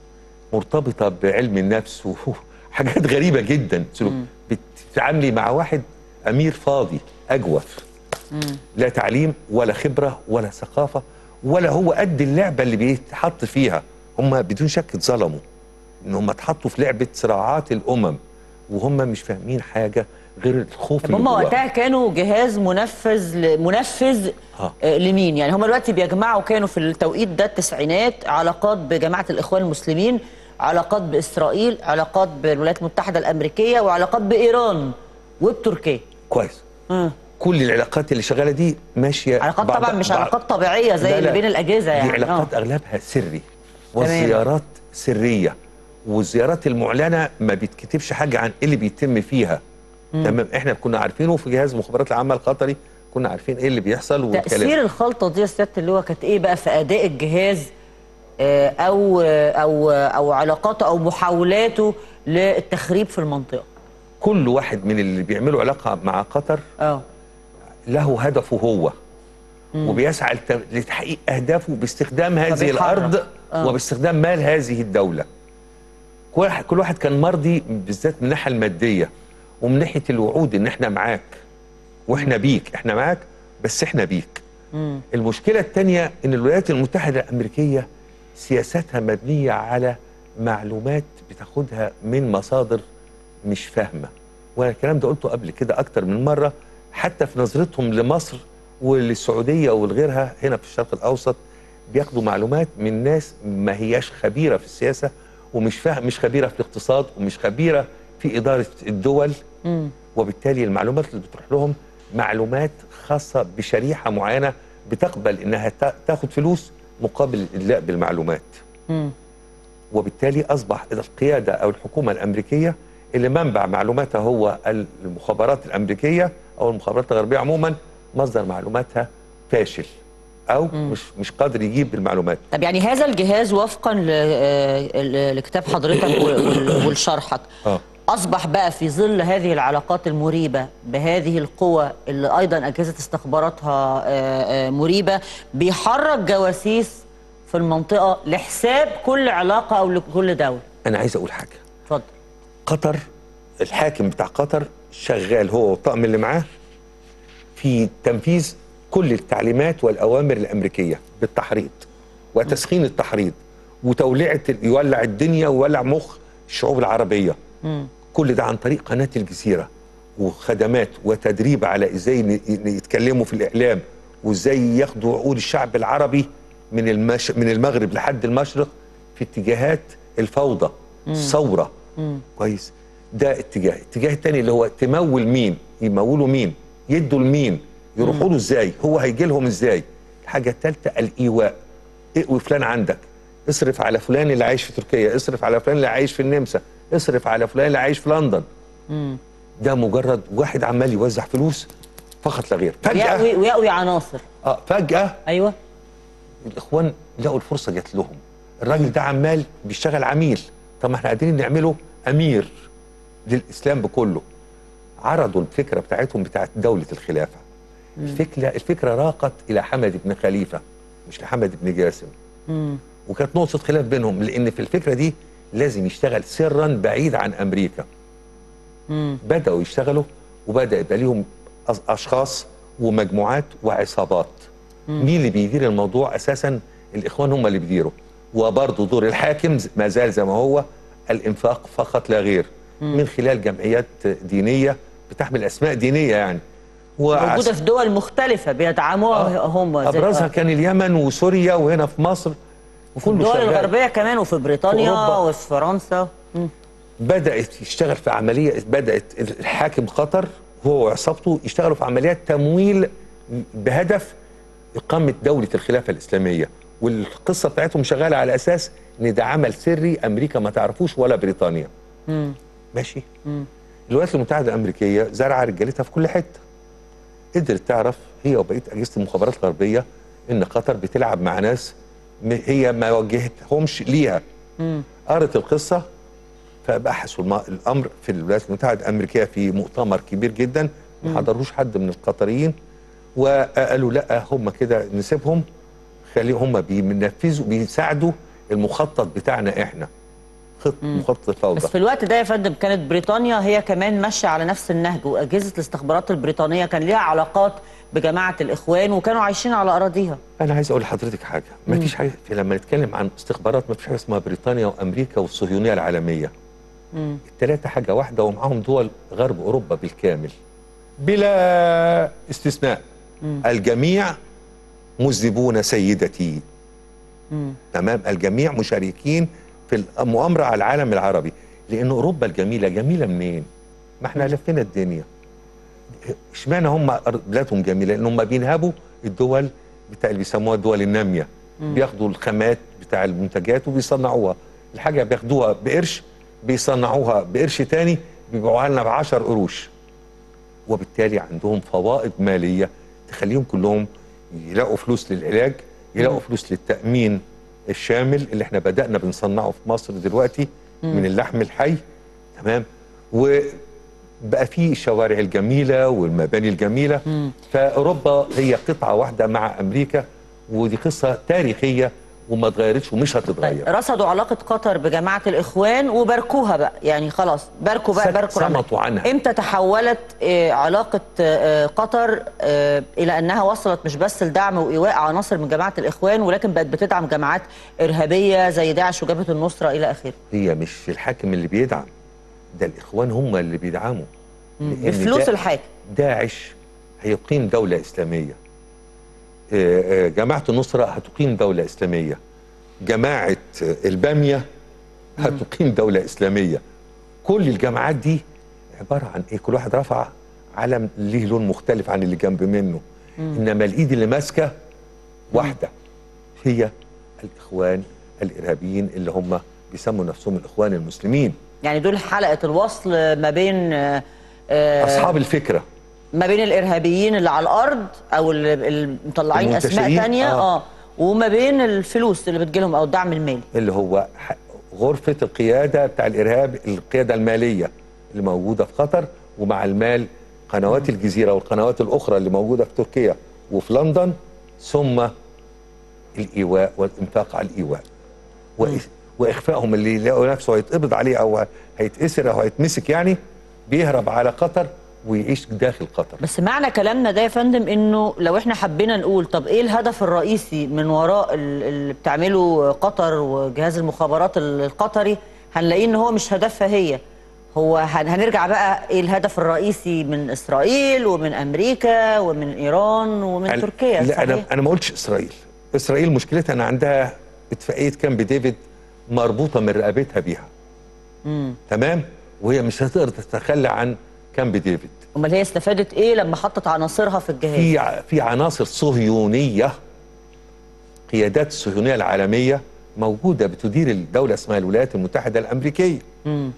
مرتبطة بعلم النفس وحاجات غريبة جدا. بتتعاملي مع واحد أمير فاضي أجوف، مم. لا تعليم ولا خبرة ولا ثقافة ولا هو قد اللعبة اللي بيتحط فيها. هم بدون شك اتظلموا ان هم اتحطوا في لعبة صراعات الأمم وهم مش فاهمين حاجة غير الخوف اللي هم وقتها كانوا جهاز منفذ منفذ آه. آه لمين؟ يعني هم دلوقتي بيجمعوا، كانوا في التوقيت ده التسعينات علاقات بجماعة الإخوان المسلمين، علاقات بإسرائيل، علاقات بالولايات المتحدة الأمريكية، وعلاقات بإيران وبتركيا. كويس. مم. كل العلاقات اللي شغاله دي ماشيه علاقات طبعا مش علاقات طبيعيه زي اللي بين الاجهزه يعني. دي علاقات أوه. اغلبها سري والزيارات سريه، والزيارات المعلنه ما بيتكتبش حاجه عن ايه اللي بيتم فيها. مم. تمام. احنا كنا عارفينه في جهاز المخابرات العامه القطري، كنا عارفين ايه اللي بيحصل. تاثير الخلطه دي يا سياده اللواء كانت ايه بقى في اداء الجهاز او او او علاقاته او محاولاته للتخريب في المنطقه؟ كل واحد من اللي بيعملوا علاقه مع قطر اه له هدفه هو. مم. وبيسعى لتحقيق أهدافه باستخدام هذه الأرض آه. وباستخدام مال هذه الدولة. كل واحد كان مرضي بالذات من الناحية المادية ومن ناحية الوعود إن إحنا معاك وإحنا بيك، إحنا معاك بس إحنا بيك. مم. المشكلة الثانية إن الولايات المتحدة الأمريكية سياستها مبنية على معلومات بتاخدها من مصادر مش فاهمة، وأنا الكلام ده قلته قبل كده أكتر من مرة. حتى في نظرتهم لمصر وللسعودية ولغيرها هنا في الشرق الأوسط بياخدوا معلومات من ناس ما هياش خبيرة في السياسة ومش فاهم، مش خبيرة في الاقتصاد ومش خبيرة في إدارة الدول. مم. وبالتالي المعلومات اللي بتروح لهم معلومات خاصة بشريحة معينة بتقبل إنها تاخد فلوس مقابل الإدلاء بالمعلومات. مم. وبالتالي أصبح القيادة أو الحكومة الأمريكية اللي منبع معلوماتها هو المخابرات الأمريكية أو المخابرات الغربية عموما، مصدر معلوماتها فاشل أو مم. مش مش قادر يجيب المعلومات. طب يعني هذا الجهاز وفقا لكتاب حضرتك ولشرحك آه. أصبح بقى في ظل هذه العلاقات المريبة بهذه القوى اللي أيضا أجهزة استخباراتها مريبة، بيحرك جواسيس في المنطقة لحساب كل علاقة أو لكل دولة. أنا عايز أقول حاجة. اتفضل. قطر، الحاكم بتاع قطر شغال هو والطاقم اللي معاه في تنفيذ كل التعليمات والأوامر الأمريكية بالتحريض وتسخين التحريض وتوليعة، يولع الدنيا ويولع مخ الشعوب العربية. م. كل ده عن طريق قناة الجزيرة وخدمات وتدريب على ازاي يتكلموا في الإعلام وازاي ياخدوا عقول الشعب العربي من المش... من المغرب لحد المشرق في اتجاهات الفوضى، الثورة. كويس. ده اتجاه. الاتجاه الثاني اللي هو تمول مين، يمولوا مين، يدوا لمين، يروحوا له ازاي، هو هيجي لهم ازاي. الحاجة الثالثة الإيواء. اقوي فلان عندك، اصرف على فلان اللي عايش في تركيا، اصرف على فلان اللي عايش في النمسا، اصرف على فلان اللي عايش في لندن. مم. ده مجرد واحد عمال يوزع فلوس فقط لا غير. فجأة ويقوي عناصر. اه فجأة ايوه الاخوان لقوا الفرصة جات لهم. الراجل ده عمال بيشتغل عميل، طب ما احنا قادرين نعمله امير للاسلام بكله. عرضوا الفكرة بتاعتهم بتاعت دولة الخلافة. مم. الفكرة الفكرة راقت الى حمد بن خليفة مش لحمد بن جاسم. مم. وكانت نقطه خلاف بينهم، لان في الفكره دي لازم يشتغل سرا بعيد عن امريكا. مم. بداوا يشتغلوا وبدا يبقى ليهم اشخاص ومجموعات وعصابات. مم. مين اللي بيدير الموضوع اساسا؟ الاخوان هم اللي بيديروا. وبرضه دور الحاكم ما زال زي ما هو، الانفاق فقط لا غير. مم. من خلال جمعيات دينيه بتحمل اسماء دينيه يعني موجوده في دول مختلفه بيدعموها. آه. هم ابرزها آه. كان اليمن وسوريا وهنا في مصر وفي الدول الغربيه كمان، وفي بريطانيا وفي فرنسا. مم. بدات يشتغل في عمليه، بدات الحاكم قطر هو وعصابته يشتغلوا في عمليات تمويل بهدف اقامه دوله الخلافه الاسلاميه، والقصه بتاعتهم شغاله على اساس ان ده عمل سري امريكا ما تعرفوش ولا بريطانيا. مم. ماشي. مم. الولايات المتحده الامريكيه زرعه رجالتها في كل حته. قدرت تعرف هي وبقيه اجهزه المخابرات الغربيه ان قطر بتلعب مع ناس هي ما وجهتهمش ليها. مم. قرت القصه فبحثوا الامر في الولايات المتحده الامريكيه في مؤتمر كبير جدا، ما حضروش حد من القطريين، وقالوا لا هم كده نسيبهم، خليهم هم بينفذوا بيساعدوا المخطط بتاعنا احنا، خط مخطط الفوضى. بس في الوقت ده يا فندم كانت بريطانيا هي كمان ماشيه على نفس النهج، واجهزه الاستخبارات البريطانيه كان ليها علاقات بجماعه الاخوان وكانوا عايشين على اراضيها. انا عايز اقول لحضرتك حاجه، ما فيش حاجه لما نتكلم عن استخبارات ما فيش حاجه اسمها بريطانيا وامريكا والصهيونيه العالميه. الثلاثه حاجه واحده، ومعاهم دول غرب اوروبا بالكامل بلا استثناء. مم. الجميع مذنبون سيدتي. مم. تمام، الجميع مشاركين في المؤامره على العالم العربي، لان اوروبا الجميله جميله منين؟ ما احنا لفينا الدنيا. اشمعنى هم بلادهم جميله؟ لان هم بينهبوا الدول بتاع اللي بيسموها الدول الناميه. مم. بياخدوا الخامات بتاع المنتجات وبيصنعوها، الحاجه بياخدوها بقرش بيصنعوها بقرش تاني بيبيعوها لنا ب عشرة قروش، وبالتالي عندهم فوائد ماليه تخليهم كلهم يلاقوا فلوس للعلاج، يلاقوا فلوس للتامين الشامل اللي احنا بدانا بنصنعه في مصر دلوقتي من اللحم الحي. تمام، وبقى فيه الشوارع الجميله والمباني الجميله. مم. فاوروبا هي قطعه واحده مع امريكا، ودي قصه تاريخيه وما اتغيرتش ومش هتتغير. طيب رصدوا علاقه قطر بجماعه الاخوان وباركوها بقى، يعني خلاص باركوا بقى باركوا صمتوا عنها. امتى تحولت آه علاقه آه قطر آه الى انها وصلت مش بس لدعم وايواء عناصر من جماعه الاخوان، ولكن بقت بتدعم جماعات ارهابيه زي داعش وجبهه النصره الى اخره؟ هي مش الحاكم اللي بيدعم، ده الاخوان هم اللي بيدعموا بفلوس دا الحاكم. داعش هيقيم دوله اسلاميه، جماعة النصرة هتقيم دولة إسلامية، جماعة البامية هتقيم دولة إسلامية. كل الجماعات دي عبارة عن إيه؟ كل واحد رفع علم ليه لون مختلف عن اللي جنب منه. مم. إنما الإيد اللي ماسكة واحدة، هي الإخوان الإرهابيين اللي هم بيسموا نفسهم الإخوان المسلمين. يعني دول حلقة الوصل ما بين آه أصحاب الفكرة، ما بين الارهابيين اللي على الارض او اللي مطلعين اسماء ثانيه اه, آه وما بين الفلوس اللي بتجيلهم او الدعم المالي اللي هو غرفه القياده بتاع الارهاب، القياده الماليه اللي موجوده في قطر، ومع المال قنوات الجزيره والقنوات الاخرى اللي موجوده في تركيا وفي لندن، ثم الايواء والانفاق على الايواء واخفائهم اللي يلاقوا نفسه هيتقبض عليه او هيتأسر او هيتمسك، يعني بيهرب على قطر ويعيش داخل قطر. بس معنى كلامنا ده يا فندم انه لو احنا حبينا نقول طب ايه الهدف الرئيسي من وراء اللي بتعمله قطر وجهاز المخابرات القطري، هنلاقيه ان هو مش هدفها هي، هو هنرجع بقى ايه الهدف الرئيسي من اسرائيل ومن امريكا ومن ايران ومن تركيا. لا انا انا ما قلتش اسرائيل، اسرائيل مشكلتها ان عندها اتفاقيه كامب ديفيد مربوطه من رقبتها بيها. امم تمام، وهي مش هتقدر تتخلى عن كامب ديفيد. امال هي استفادت ايه لما حطت عناصرها في الجهاز؟ في في عناصر صهيونيه، قيادات الصهيونيه العالميه موجوده بتدير الدوله اسمها الولايات المتحده الامريكيه. امم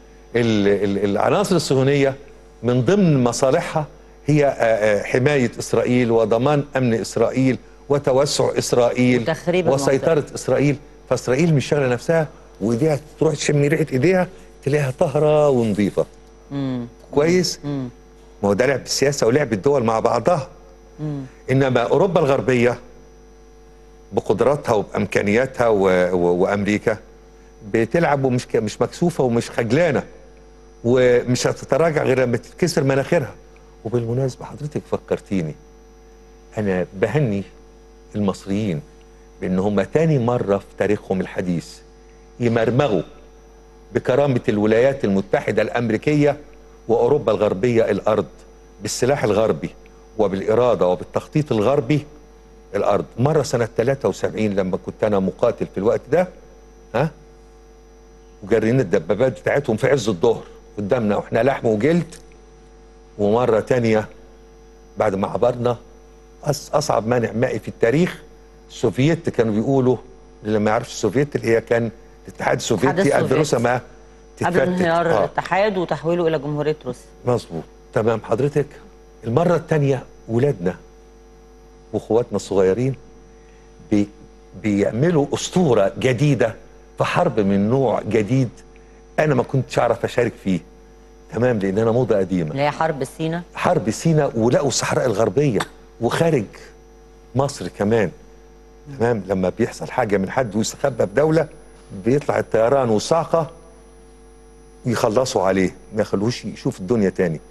العناصر الصهيونيه من ضمن مصالحها هي حمايه اسرائيل وضمان امن اسرائيل وتوسع اسرائيل وسيطره المنطقة. اسرائيل، فاسرائيل مش شاغله نفسها وايديها تروح تشم ريحه ايديها تلاقيها طاهره ونظيفه. امم كويس؟ مم. ما هو ده لعب السياسه ولعب الدول مع بعضها. مم. انما اوروبا الغربيه بقدراتها وبامكانياتها و... و... وامريكا بتلعب ومش ك... مش مكسوفه ومش خجلانه ومش هتتراجع غير لما تتكسر مناخيرها. وبالمناسبه حضرتك فكرتيني، انا بهني المصريين بان هم تاني مره في تاريخهم الحديث يمرمغوا بكرامه الولايات المتحده الامريكيه واوروبا الغربيه الارض بالسلاح الغربي وبالاراده وبالتخطيط الغربي الارض. مره سنه ثلاثة وسبعين لما كنت انا مقاتل في الوقت ده، ها، وجرين الدبابات بتاعتهم في عز الظهر قدامنا واحنا لحم وجلد. ومره تانية بعد ما عبرنا اصعب مانع مائي في التاريخ، السوفييت كانوا بيقولوا، اللي ما يعرفش السوفييت اللي هي كان الاتحاد السوفيتي قبل روسيا ما تتفتت، قبل انهيار آه. الاتحاد وتحويله الى جمهوريه روسيا. مظبوط، تمام حضرتك. المره الثانيه ولادنا واخواتنا الصغيرين بي بيعملوا اسطوره جديده في حرب من نوع جديد انا ما كنتش اعرف اشارك فيه، تمام، لان انا موضه قديمه، اللي هي حرب سيناء. حرب سيناء، ولقوا الصحراء الغربيه وخارج مصر كمان، تمام. لما بيحصل حاجه من حد ويستخبى في دوله بيطلع الطيران والصاعقه يخلصوا عليه، ما يخلوش يشوف الدنيا تاني.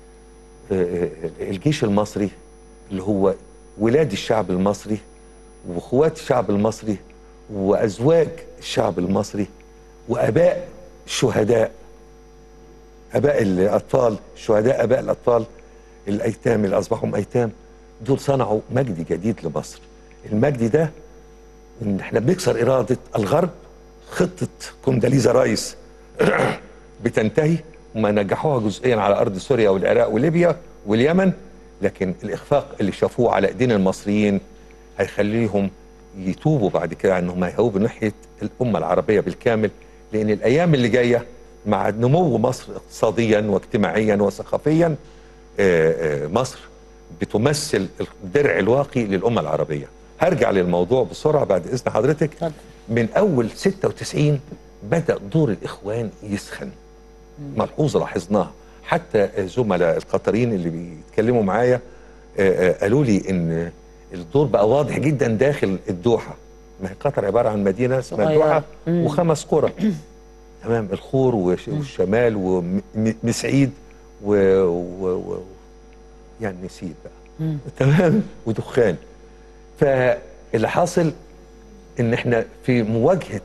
الجيش المصري اللي هو ولاد الشعب المصري واخوات الشعب المصري وازواج الشعب المصري واباء الشهداء، اباء الاطفال الشهداء، اباء الاطفال الايتام اللي اصبحوا ايتام، دول صنعوا مجد جديد لمصر. المجد ده ان احنا بنكسر اراده الغرب. خطه كونداليزا رايس بتنتهي، وما نجحوها جزئيا على ارض سوريا والعراق وليبيا واليمن، لكن الاخفاق اللي شافوه على ايدين المصريين هيخليهم يتوبوا بعد كده انهم هيهوبوا ناحيه الامه العربيه بالكامل، لان الايام اللي جايه مع نمو مصر اقتصاديا واجتماعيا وثقافيا مصر بتمثل الدرع الواقي للامه العربيه. هرجع للموضوع بسرعه بعد اذن حضرتك. من اول ستة وتسعين بدا دور الاخوان يسخن، ملحوظه لاحظناها، حتى زملاء القطريين اللي بيتكلموا معايا قالوا لي ان الدور بقى واضح جدا داخل الدوحه. ما هي قطر عباره عن مدينه اسمها الدوحه وخمس قرى، تمام، الخور والشمال ومسعيد و, و... و... يعني نسيت بقى، تمام، ودخان. فاللي حاصل ان احنا في مواجهه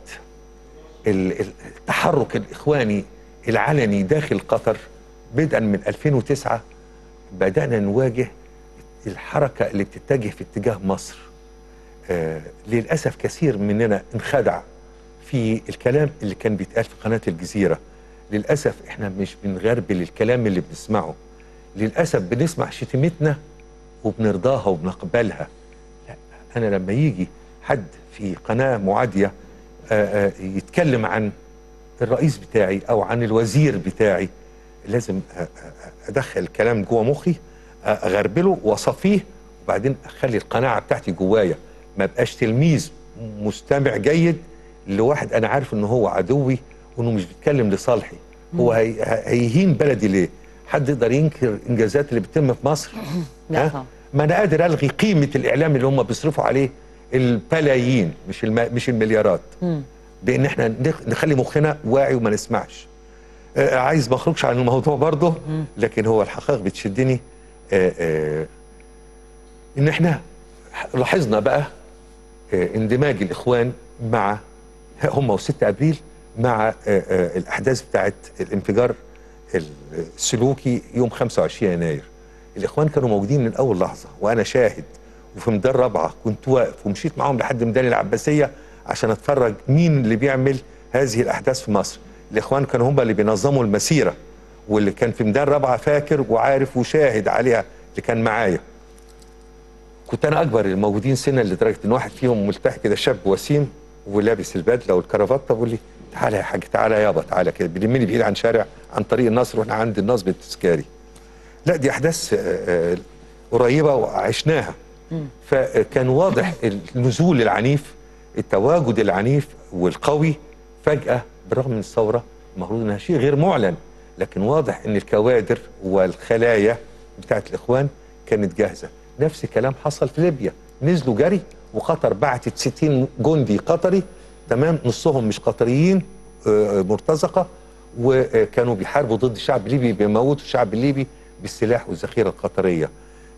التحرك الاخواني العلني داخل قطر بدءا من ألفين وتسعة بدانا نواجه الحركه اللي بتتجه في اتجاه مصر. آه للاسف كثير مننا انخدع في الكلام اللي كان بيتقال في قناه الجزيره. للاسف احنا مش بنغربل الكلام اللي بنسمعه، للاسف بنسمع شتيمتنا وبنرضاها وبنقبلها. لا، انا لما يجي حد في قناه معاديه آآ آآ يتكلم عن الرئيس بتاعي او عن الوزير بتاعي، لازم ادخل الكلام جوه مخي، اغربله واصفيه، وبعدين اخلي القناعه بتاعتي جوايا، ما بقاش تلميذ مستمع جيد لواحد انا عارف ان هو عدوي وانه مش بيتكلم لصالحي. هو هي هيهين بلدي ليه؟ حد يقدر ينكر الانجازات اللي بتتم في مصر؟ ها؟ ما انا قادر الغي قيمه الاعلام اللي هم بيصرفوا عليه البلايين مش الم... مش المليارات، بان احنا نخلي مخنا واعي وما نسمعش. آه عايز ما اخرجش عن الموضوع برضه، لكن هو الحقائق بتشدني. آه آه ان احنا لاحظنا بقى آه اندماج الاخوان مع هم وستة ابريل مع آه آه الاحداث بتاعت الانفجار السلوكي يوم خمسة وعشرين يناير. الاخوان كانوا موجودين من اول لحظه وانا شاهد، وفي ميدان رابعه كنت واقف ومشيت معاهم لحد ميدان العباسيه عشان اتفرج مين اللي بيعمل هذه الاحداث في مصر. الاخوان كانوا هم اللي بينظموا المسيره، واللي كان في ميدان رابعه فاكر وعارف وشاهد عليها اللي كان معايا. كنت انا اكبر الموجودين سنا لدرجه ان واحد فيهم ملتحي كده شاب وسيم ولابس البدله والكرافته بيقول لي تعالى يا حاج، تعالى يابا، تعالى كده، بيلمني بعيد عن شارع عن طريق النصر واحنا عند النصب التذكاري. لا دي احداث قريبه وعشناها. فكان واضح النزول العنيف، التواجد العنيف والقوي فجأة، بالرغم من الثورة المفروض انها شيء غير معلن، لكن واضح ان الكوادر والخلايا بتاعت الاخوان كانت جاهزة. نفس الكلام حصل في ليبيا، نزلوا جري وقطر بعتت ستين جندي قطري، تمام، نصهم مش قطريين، مرتزقه، وكانوا بيحاربوا ضد الشعب الليبي، بيموتوا الشعب الليبي بالسلاح والذخيره القطريه.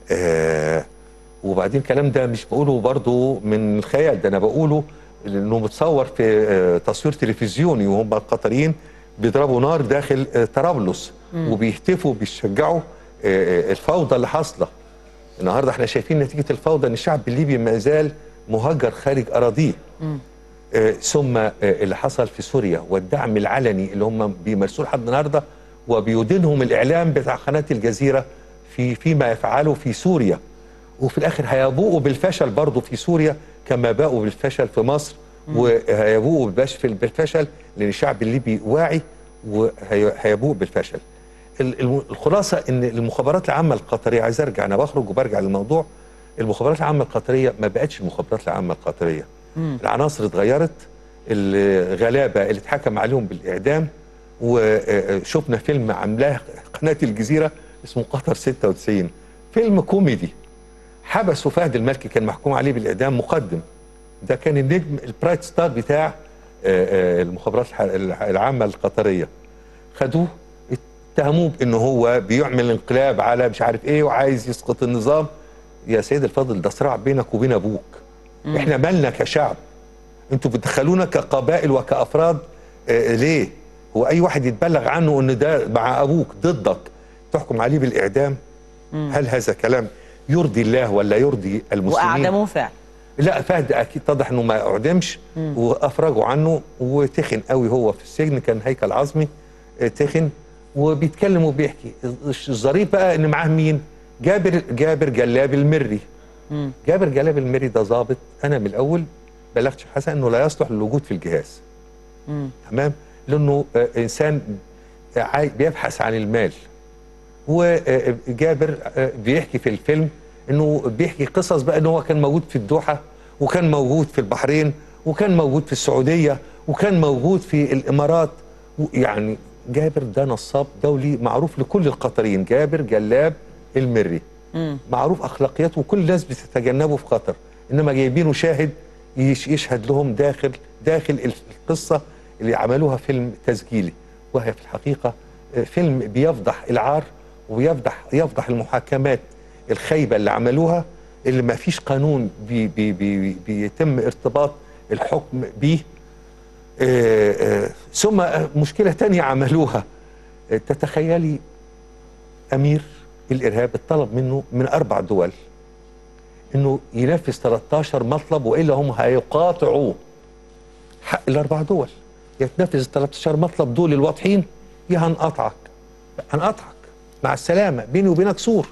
آه وبعدين الكلام ده مش بقوله برضو من الخيال، ده انا بقوله انه متصور في آه تصوير تلفزيوني، وهم القطريين بيضربوا نار داخل آه طرابلس، وبيهتفوا بيشجعوا آه الفوضى اللي حاصله. النهارده احنا شايفين نتيجه الفوضى ان الشعب الليبي ما زال مهجر خارج اراضيه. آه ثم آه اللي حصل في سوريا والدعم العلني اللي هم بيمارسوه لحد النهارده، وبيدينهم الاعلام بتاع قناه الجزيره في فيما يفعله في سوريا، وفي الاخر هيبوءوا بالفشل برضه في سوريا كما باءوا بالفشل في مصر، وهيبوءوا بالفشل لان الشعب الليبي واعي وهيبوء بالفشل. الخلاصه ان المخابرات العامه القطريه، عايز ارجع، انا بخرج وبرجع للموضوع، المخابرات العامه القطريه ما بقتش المخابرات العامه القطريه. مم. العناصر اتغيرت، الغلابه اللي اتحكم عليهم بالاعدام، وشفنا فيلم عاملاه قناه الجزيره اسمه قطر ستة وتسعين، فيلم كوميدي، حبسوا فهد الملكي كان محكوم عليه بالاعدام مقدم، ده كان النجم البرايت ستار بتاع المخابرات العامه القطريه، خدوه اتهموه بانه هو بيعمل انقلاب على مش عارف ايه وعايز يسقط النظام. يا سيد الفاضل ده صراع بينك وبين ابوك. مم. احنا مالنا كشعب؟ انتوا بتدخلونا كقبائل وكافراد. آه ليه؟ هو اي واحد يتبلغ عنه ان ده مع ابوك ضدك تحكم عليه بالاعدام؟ مم. هل هذا كلام يرضي الله ولا يرضي المسلمين؟ واعدموه فعلا. لا، فهد اكيد اتضح انه ما اعدمش، وافرجوا عنه وتخن قوي هو في السجن، كان هيكل عظمي تخن وبيتكلم وبيحكي. الظريف بقى ان معاه مين؟ جابر جابر جلاب المري. مم. جابر جلاب المري ده ضابط انا من الاول بلغت شيخ حسن انه لا يصلح للوجود في الجهاز. مم. تمام؟ لانه آه انسان آه بيبحث عن المال. وجابر آه بيحكي في الفيلم انه بيحكي قصص بقى انه هو كان موجود في الدوحه، وكان موجود في البحرين، وكان موجود في السعوديه، وكان موجود في الامارات. يعني جابر ده نصاب دولي معروف لكل القطريين، جابر جلاب المري. مم. معروف اخلاقياته وكل الناس بتتجنبه في قطر، انما جايبينه شاهد يشهد لهم داخل داخل القصه اللي عملوها فيلم تسجيلي، وهي في الحقيقه فيلم بيفضح العار وبيفضح يفضح المحاكمات الخايبه اللي عملوها، اللي ما فيش قانون بي بي بي بيتم ارتباط الحكم بيه. آه آه ثم مشكله تانية عملوها، تتخيلي امير الارهاب اتطلب منه من اربع دول انه ينفذ ثلاثة عشر مطلب، والا هم هيقاطعوه. حق الاربع دول يتنفذ ال ثلاثة عشر مطلب دول الواضحين، يا هنقطعك هنقطعك مع السلامه، بيني وبينك سور.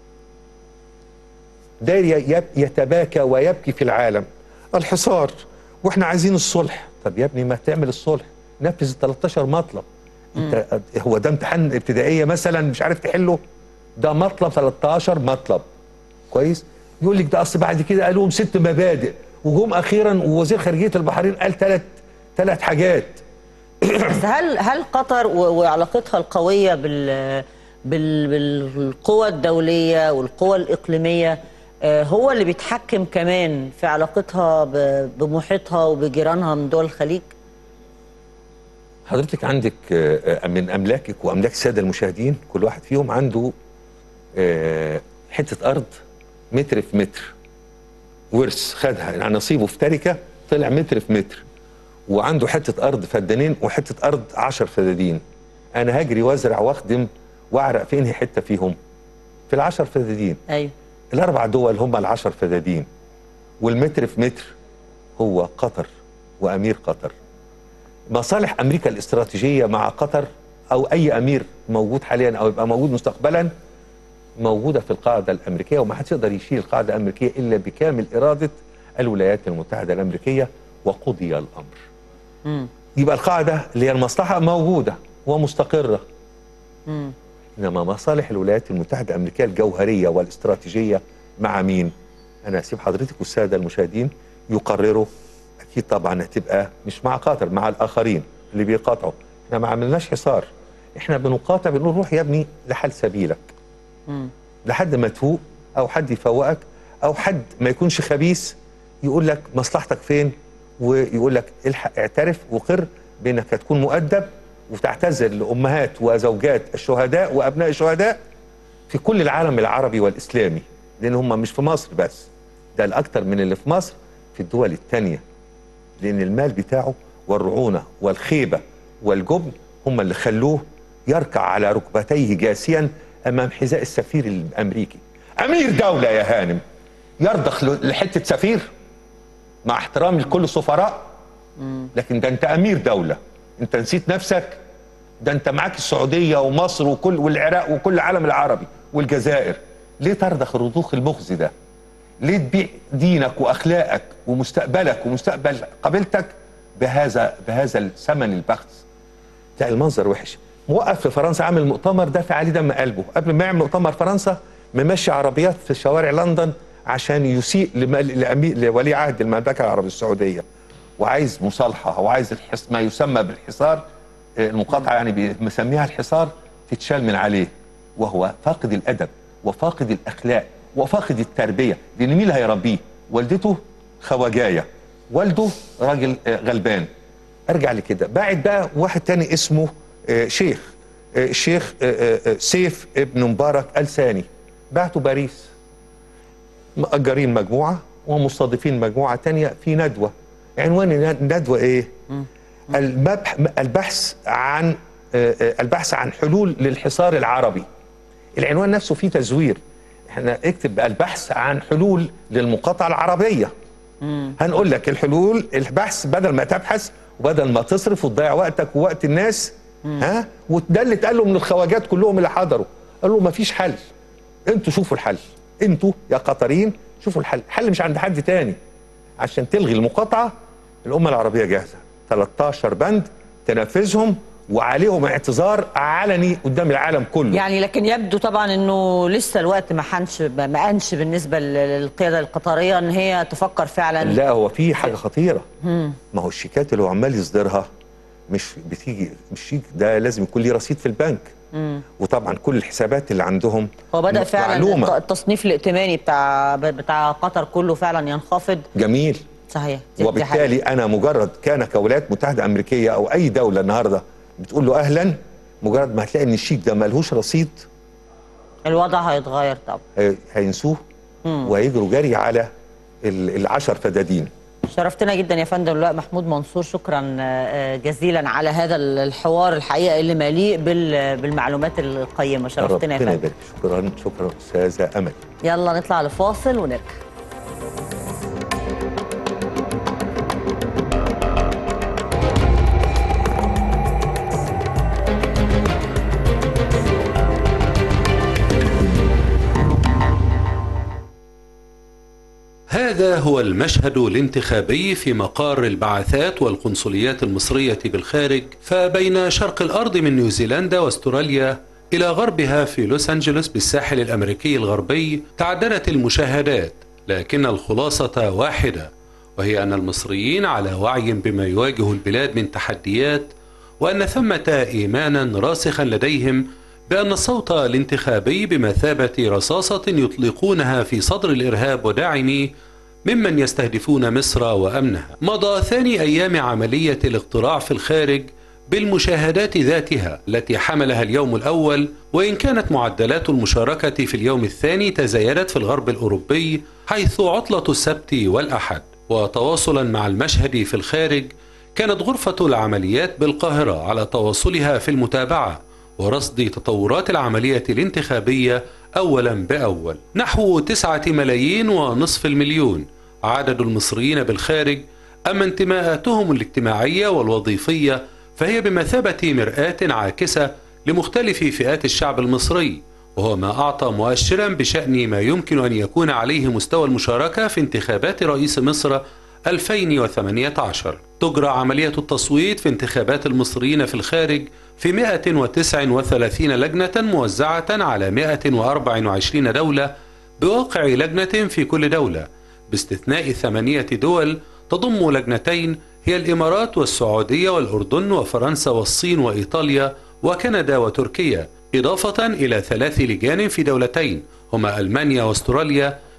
داير يتباكى ويبكي في العالم الحصار، واحنا عايزين الصلح. طب يا ابني ما تعمل الصلح، نفذ ال ثلاثة عشر مطلب. انت هو ده امتحان ابتدائيه مثلا مش عارف تحله؟ ده مطلب ثلاثة عشر مطلب، كويس؟ يقول لك ده اصل بعد كده قالوا ست مبادئ، وجم اخيرا ووزير خارجيه البحرين قال ثلاث ثلاث حاجات. بس هل هل قطر وعلاقتها القويه بال بالقوى الدوليه والقوى الاقليميه هو اللي بيتحكم كمان في علاقتها بمحيطها وبجيرانها من دول الخليج؟ حضرتك عندك من املاكك واملاك الساده المشاهدين كل واحد فيهم عنده حته ارض متر في متر، ورث خدها يعني نصيبه في تركه طلع متر في متر، وعنده حته ارض فدانين وحته ارض عشر فدادين. انا هجري وازرع واخدم واعرق في انهي حته فيهم؟ في العشر فدادين. ايوه. الاربع دول هم العشر فدادين، والمتر في متر هو قطر وامير قطر. مصالح امريكا الاستراتيجيه مع قطر او اي امير موجود حاليا او يبقى موجود مستقبلا موجوده في القاعده الامريكيه، وما حدش يقدر يشيل القاعده الامريكيه الا بكامل اراده الولايات المتحده الامريكيه، وقضي الامر. مم. يبقى القاعده اللي هي المصلحه موجوده ومستقره. مم. انما مصالح الولايات المتحده الامريكيه الجوهريه والاستراتيجيه مع مين؟ انا اسيب حضرتك والساده المشاهدين يقرروا. اكيد طبعا هتبقى مش مع قطر، مع الاخرين اللي بيقاطعوا. احنا ما عملناش حصار، احنا بنقاطع، بنقول روح يا ابني لحل سبيلك. مم. لحد ما تفوق او حد يفوقك او حد ما يكونش خبيث يقول لك مصلحتك فين، ويقول لك الحق اعترف وقر بانك هتكون مؤدب وتعتذر لامهات وزوجات الشهداء وابناء الشهداء في كل العالم العربي والاسلامي، لان هم مش في مصر بس، ده الاكثر من اللي في مصر في الدول الثانيه، لان المال بتاعه والرعونه والخيبه والجبن هم اللي خلوه يركع على ركبتيه جاسيا امام حذاء السفير الامريكي. امير دوله يا هانم يرضخ لحته سفير مع احترامي لكل السفراء، لكن ده انت امير دوله، انت نسيت نفسك؟ ده انت معاك السعوديه ومصر وكل والعراق وكل العالم العربي والجزائر، ليه ترضخ الرضوخ المخزي ده؟ ليه تبيع دينك واخلاقك ومستقبلك ومستقبل قبيلتك بهذا بهذا الثمن البخس؟ لا المنظر وحش. موقف في فرنسا عامل مؤتمر دافع عليه دم قلبه، قبل ما يعمل مؤتمر فرنسا ممشي عربيات في شوارع لندن عشان يسيء لولي عهد المملكه العربيه السعوديه، وعايز مصالحه وعايز الحص ما يسمى بالحصار، المقاطعه يعني مسميها الحصار، تتشال من عليه، وهو فاقد الادب وفاقد الاخلاق وفاقد التربيه، لان مين اللي هيربيه؟ والدته خواجايه، والده راجل غلبان. ارجع لكده. بعد بقى واحد تاني اسمه شيخ الشيخ سيف ابن مبارك آل ثاني، بعته باريس، مأجرين مجموعه ومستضيفين مجموعه تانيه في ندوه. عنوان الندوه ايه؟ البحث عن البحث عن حلول للحصار العربي. العنوان نفسه فيه تزوير، احنا اكتب البحث عن حلول للمقاطعه العربيه. مم. هنقول لك الحلول، البحث بدل ما تبحث وبدل ما تصرف وتضيع وقتك ووقت الناس. مم. ها وده اللي اتقال له من الخواجات كلهم اللي حضروا، قال له مفيش حل، انتوا شوفوا الحل، انتوا يا قطريين شوفوا الحل، الحل مش عند حد تاني. عشان تلغي المقاطعه الامه العربيه جاهزه، ثلاثة عشر بند تنفذهم وعليهم اعتذار علني قدام العالم كله. يعني لكن يبدو طبعا انه لسه الوقت ما حنش ما انش بالنسبه للقياده القطريه ان هي تفكر فعلا. لا هو في حاجه خطيره. مم. ما هو الشيكات اللي هو عمال يصدرها مش بتيجي، مش شيك ده لازم يكون ليه رصيد في البنك. مم. وطبعا كل الحسابات اللي عندهم هو بدا فعلا معلومة. التصنيف الائتماني بتاع بتاع قطر كله فعلا ينخفض. جميل. صحيح. وبالتالي انا مجرد كان كولايات متحده امريكيه او اي دوله النهارده بتقول له اهلا، مجرد ما هتلاقي ان الشيك ده مالهوش رصيد الوضع هيتغير طبعا، هينسوه وهيجروا جري على العشر فدادين. شرفتنا جدا يا فندم اللواء محمود منصور، شكرا جزيلا على هذا الحوار الحقيقه اللي مليء بالمعلومات القيمه. شرفتنا يا فندم. شكرا شكرا استاذه امل. يلا نطلع لفاصل ونرجع. هذا هو المشهد الانتخابي في مقار البعثات والقنصليات المصرية بالخارج، فبين شرق الأرض من نيوزيلندا واستراليا إلى غربها في لوس أنجلوس بالساحل الأمريكي الغربي تعددت المشاهدات، لكن الخلاصة واحدة، وهي أن المصريين على وعي بما يواجه البلاد من تحديات، وأن ثمة إيمانا راسخا لديهم بأن الصوت الانتخابي بمثابة رصاصة يطلقونها في صدر الإرهاب وداعميه ممن يستهدفون مصر وأمنها. مضى ثاني أيام عملية الاقتراع في الخارج بالمشاهدات ذاتها التي حملها اليوم الأول، وإن كانت معدلات المشاركة في اليوم الثاني تزايدت في الغرب الأوروبي حيث عطلة السبت والأحد. وتواصلا مع المشهد في الخارج كانت غرفة العمليات بالقاهرة على تواصلها في المتابعة ورصد تطورات العملية الانتخابية أولا بأول. نحو تسعة ملايين ونصف المليون عدد المصريين بالخارج، أما انتماءاتهم الاجتماعية والوظيفية فهي بمثابة مرآة عاكسة لمختلف فئات الشعب المصري، وهو ما أعطى مؤشرا بشأن ما يمكن أن يكون عليه مستوى المشاركة في انتخابات رئيس مصر ألفين وثمانية عشر. تجرى عملية التصويت في انتخابات المصريين في الخارج في مئة وتسعة وثلاثين لجنة موزعة على مئة وأربعة وعشرين دولة بواقع لجنة في كل دولة، باستثناء ثمانية دول تضم لجنتين هي الإمارات والسعودية والأردن وفرنسا والصين وإيطاليا وكندا وتركيا، إضافة إلى ثلاث لجان في دولتين هما ألمانيا واستراليا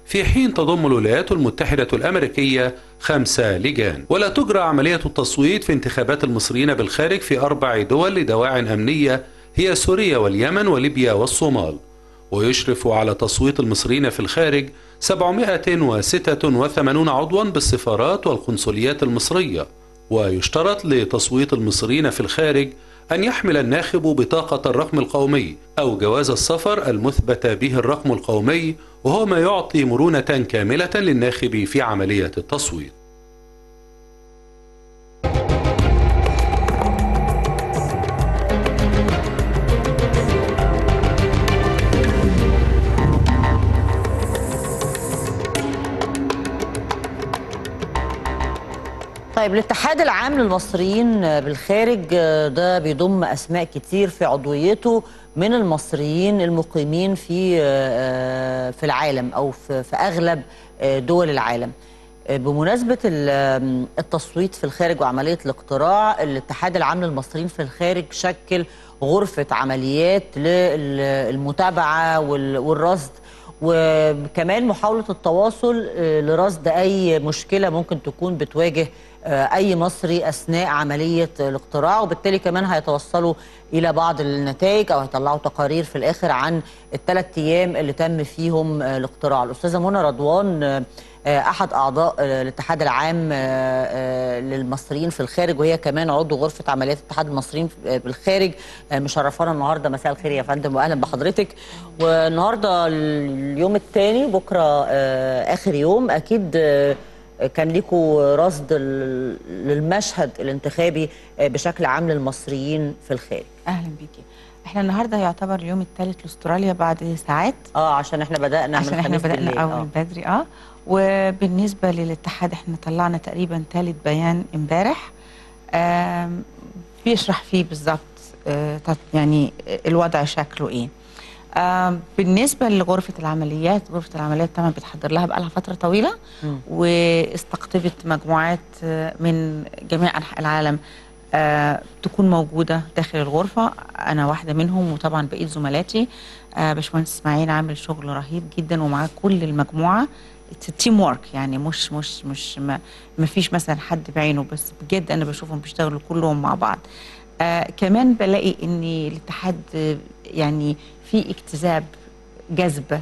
في حين تضم الولايات المتحدة الأمريكية خمسة لجان. ولا تجرى عملية التصويت في انتخابات المصريين بالخارج في أربع دول لدواعٍ أمنية هي سوريا واليمن وليبيا والصومال. ويشرف على تصويت المصريين في الخارج سبعمائة وستة وثمانين عضوا بالسفارات والقنصليات المصرية. ويشترط لتصويت المصريين في الخارج أن يحمل الناخب بطاقة الرقم القومي أو جواز السفر المثبت به الرقم القومي، وهو ما يعطي مرونة كاملة للناخب في عملية التصويت. طيب الاتحاد العام للمصريين بالخارج ده بيضم أسماء كتير في عضويته من المصريين المقيمين في في العالم أو في أغلب دول العالم. بمناسبة التصويت في الخارج وعملية الاقتراع، الاتحاد العام للمصريين في الخارج شكل غرفة عمليات للمتابعة والرصد وكمان محاولة التواصل لرصد أي مشكلة ممكن تكون بتواجه أي مصري أثناء عملية الاقتراع، وبالتالي كمان هيتوصلوا إلى بعض النتائج أو هيطلعوا تقارير في الآخر عن الثلاث أيام اللي تم فيهم الاقتراع. الأستاذة منى رضوان أحد أعضاء الاتحاد العام للمصريين في الخارج وهي كمان عضو غرفة عمليات الاتحاد المصريين بالخارج مشرفانا النهارده. مساء الخير يا فندم واهلا بحضرتك. والنهارده اليوم الثاني، بكره آخر يوم، أكيد كان ليكم رصد للمشهد الانتخابي بشكل عام للمصريين في الخارج. أهلا بيكي. احنا النهارده يعتبر اليوم الثالث لاستراليا بعد ساعات. اه عشان احنا بدأنا عشان احنا بدأنا أول آه. بدري اه وبالنسبة للاتحاد احنا طلعنا تقريبا ثالث بيان امبارح بيشرح فيه بالظبط يعني الوضع شكله ايه. بالنسبة لغرفة العمليات، غرفة العمليات طبعا بتحضر لها بقى لها فترة طويلة م. واستقطبت مجموعات من جميع أنحاء العالم آه تكون موجودة داخل الغرفة. أنا واحدة منهم وطبعا بقيت زملاتي. آه باشمهندس إسماعيل عامل شغل رهيب جدا ومعاه كل المجموعة. تيم وورك يعني مش مش مش ما, ما فيش مثلا حد بعينه، بس بجد أنا بشوفهم بيشتغلوا كلهم مع بعض. آه كمان بلاقي إن الاتحاد يعني في اكتساب جذب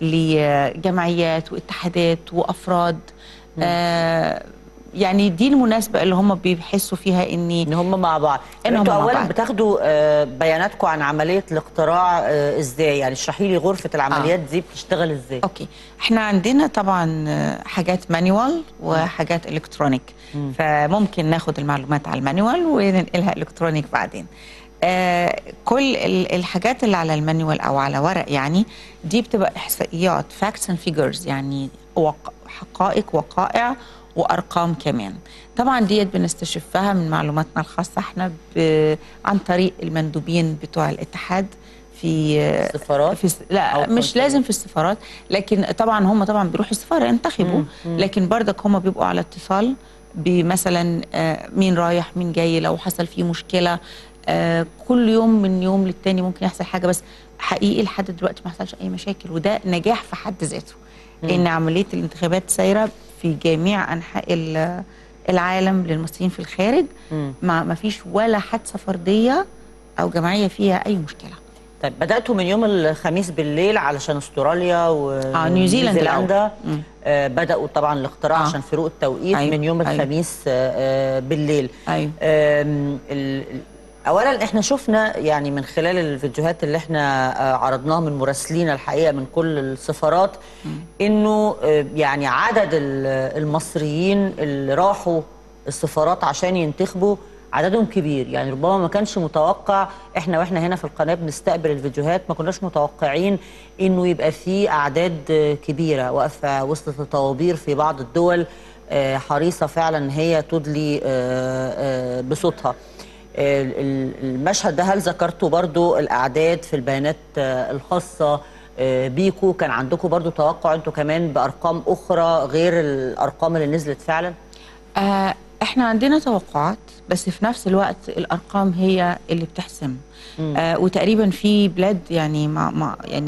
لجمعيات واتحادات وأفراد. آه يعني دي المناسبة اللي هم بيحسوا فيها ان ان هم مع بعض. انتوا اولا بتاخدوا بياناتكم عن عملية الاقتراع ازاي؟ يعني اشرحي لي غرفة العمليات آه. دي بتشتغل ازاي؟ اوكي، احنا عندنا طبعا حاجات مانيوال وحاجات الكترونيك، م. فممكن ناخد المعلومات على المانيوال وننقلها الكترونيك بعدين. آه كل الحاجات اللي على المانيوال او على ورق يعني دي بتبقى احصائيات facts and figures، يعني حقائق وقائع وارقام كمان. طبعا ديت بنستشفها من معلوماتنا الخاصه احنا عن طريق المندوبين بتوع الاتحاد في السفارات. في لا مش لازم في السفارات، لكن طبعا هم طبعا بيروحوا السفاره ينتخبوا، لكن برضك هم بيبقوا على اتصال بمثلا مين رايح مين جاي، لو حصل فيه مشكله كل يوم من يوم للتاني ممكن يحصل حاجه، بس حقيقي لحد دلوقتي ما حصلش اي مشاكل، وده نجاح في حد ذاته. ان عمليه الانتخابات سايره في جميع انحاء العالم للمصريين في الخارج، ما ما فيش ولا حادثه فرديه او جماعيه فيها اي مشكله. طيب بداتوا من يوم الخميس بالليل علشان استراليا ونيوزيلندا آه بداوا طبعا الاقتراع آه. عشان فروق التوقيت. أيوه. من يوم الخميس آه بالليل. أيوه. آه اولا احنا شفنا يعني من خلال الفيديوهات اللي احنا عرضناها من مراسلين الحقيقه من كل السفارات انه يعني عدد المصريين اللي راحوا السفارات عشان ينتخبوا عددهم كبير، يعني ربما ما كانش متوقع. احنا واحنا هنا في القناه بنستقبل الفيديوهات ما كناش متوقعين انه يبقى في اعداد كبيره واقفه وسط الطوابير في بعض الدول حريصه فعلا هي تدلي بصوتها. المشهد ده هل ذكرتوا برضو الأعداد في البيانات الخاصة بيكو؟ كان عندكم برضو توقع انتوا كمان بأرقام أخرى غير الأرقام اللي نزلت فعلا؟ آه احنا عندنا توقعات، بس في نفس الوقت الأرقام هي اللي بتحسم. آه وتقريبا في بلاد يعني مع مع يعني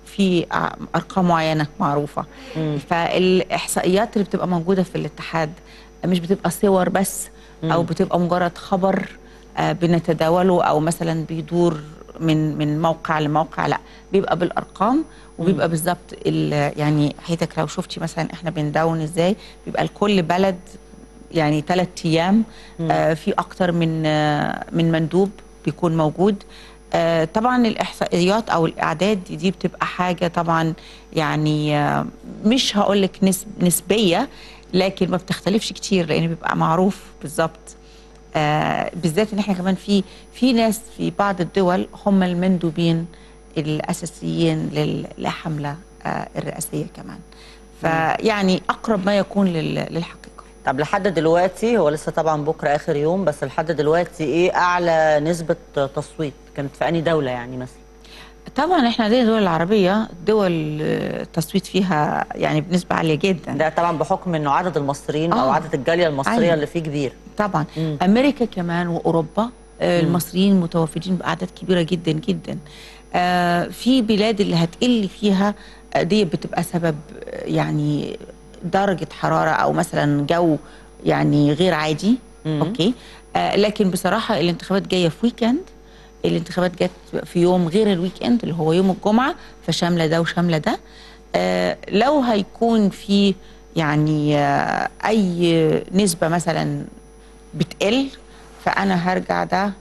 في ارقام معينه معروفه. مم. فالاحصائيات اللي بتبقى موجوده في الاتحاد مش بتبقى صور بس، مم. او بتبقى مجرد خبر آه بنتداوله او مثلا بيدور من من موقع لموقع، لا بيبقى بالارقام وبيبقى بالظبط. يعني حياتك لو شفتي مثلا احنا بندون ازاي، بيبقى لكل بلد يعني ثلاث ايام آه في اكتر من آه من مندوب بيكون موجود. آه طبعا الاحصائيات او الاعداد دي بتبقى حاجه طبعا يعني آه مش هقول لك نسب نسبيه، لكن ما بتختلفش كتير لان بيبقى معروف بالظبط. آه بالذات ان احنا كمان في في ناس في بعض الدول هم المندوبين الاساسيين للحمله آه الرئاسيه كمان، فيعني اقرب ما يكون للحقيقه. طب لحد دلوقتي، هو لسه طبعا بكره اخر يوم، بس لحد دلوقتي ايه اعلى نسبه تصويت كانت في انهي دوله يعني مثلا؟ طبعا احنا زي الدول العربيه دول التصويت فيها يعني بنسبه عاليه جدا. ده طبعا بحكم انه عدد المصريين آه. او عدد الجاليه المصريه عالي. اللي فيه كبير طبعا. مم. امريكا كمان واوروبا آه المصريين متوافدين باعداد كبيره جدا جدا. آه في بلاد اللي هتقل فيها دي بتبقى سبب يعني درجه حراره او مثلا جو يعني غير عادي. مم. اوكي. آه لكن بصراحه الانتخابات جايه في ويكند، الانتخابات جت في يوم غير الويك اند اللي هو يوم الجمعه، فشامله ده وشامله ده. آه لو هيكون في يعني آه اي نسبه مثلا بتقل، فانا هرجع ده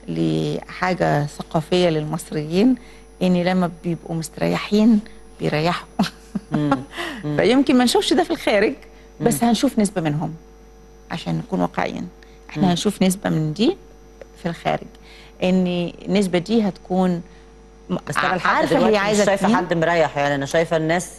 لحاجه ثقافيه للمصريين، ان لما بيبقوا مستريحين بيريحوا. فيمكن ما نشوفش ده في الخارج، بس هنشوف نسبه منهم عشان نكون واقعيين. احنا هنشوف نسبه من دي في الخارج، ان النسبه دي هتكون بس انا لحد دلوقتي مش شايفه حد مريح. يعني انا شايفه الناس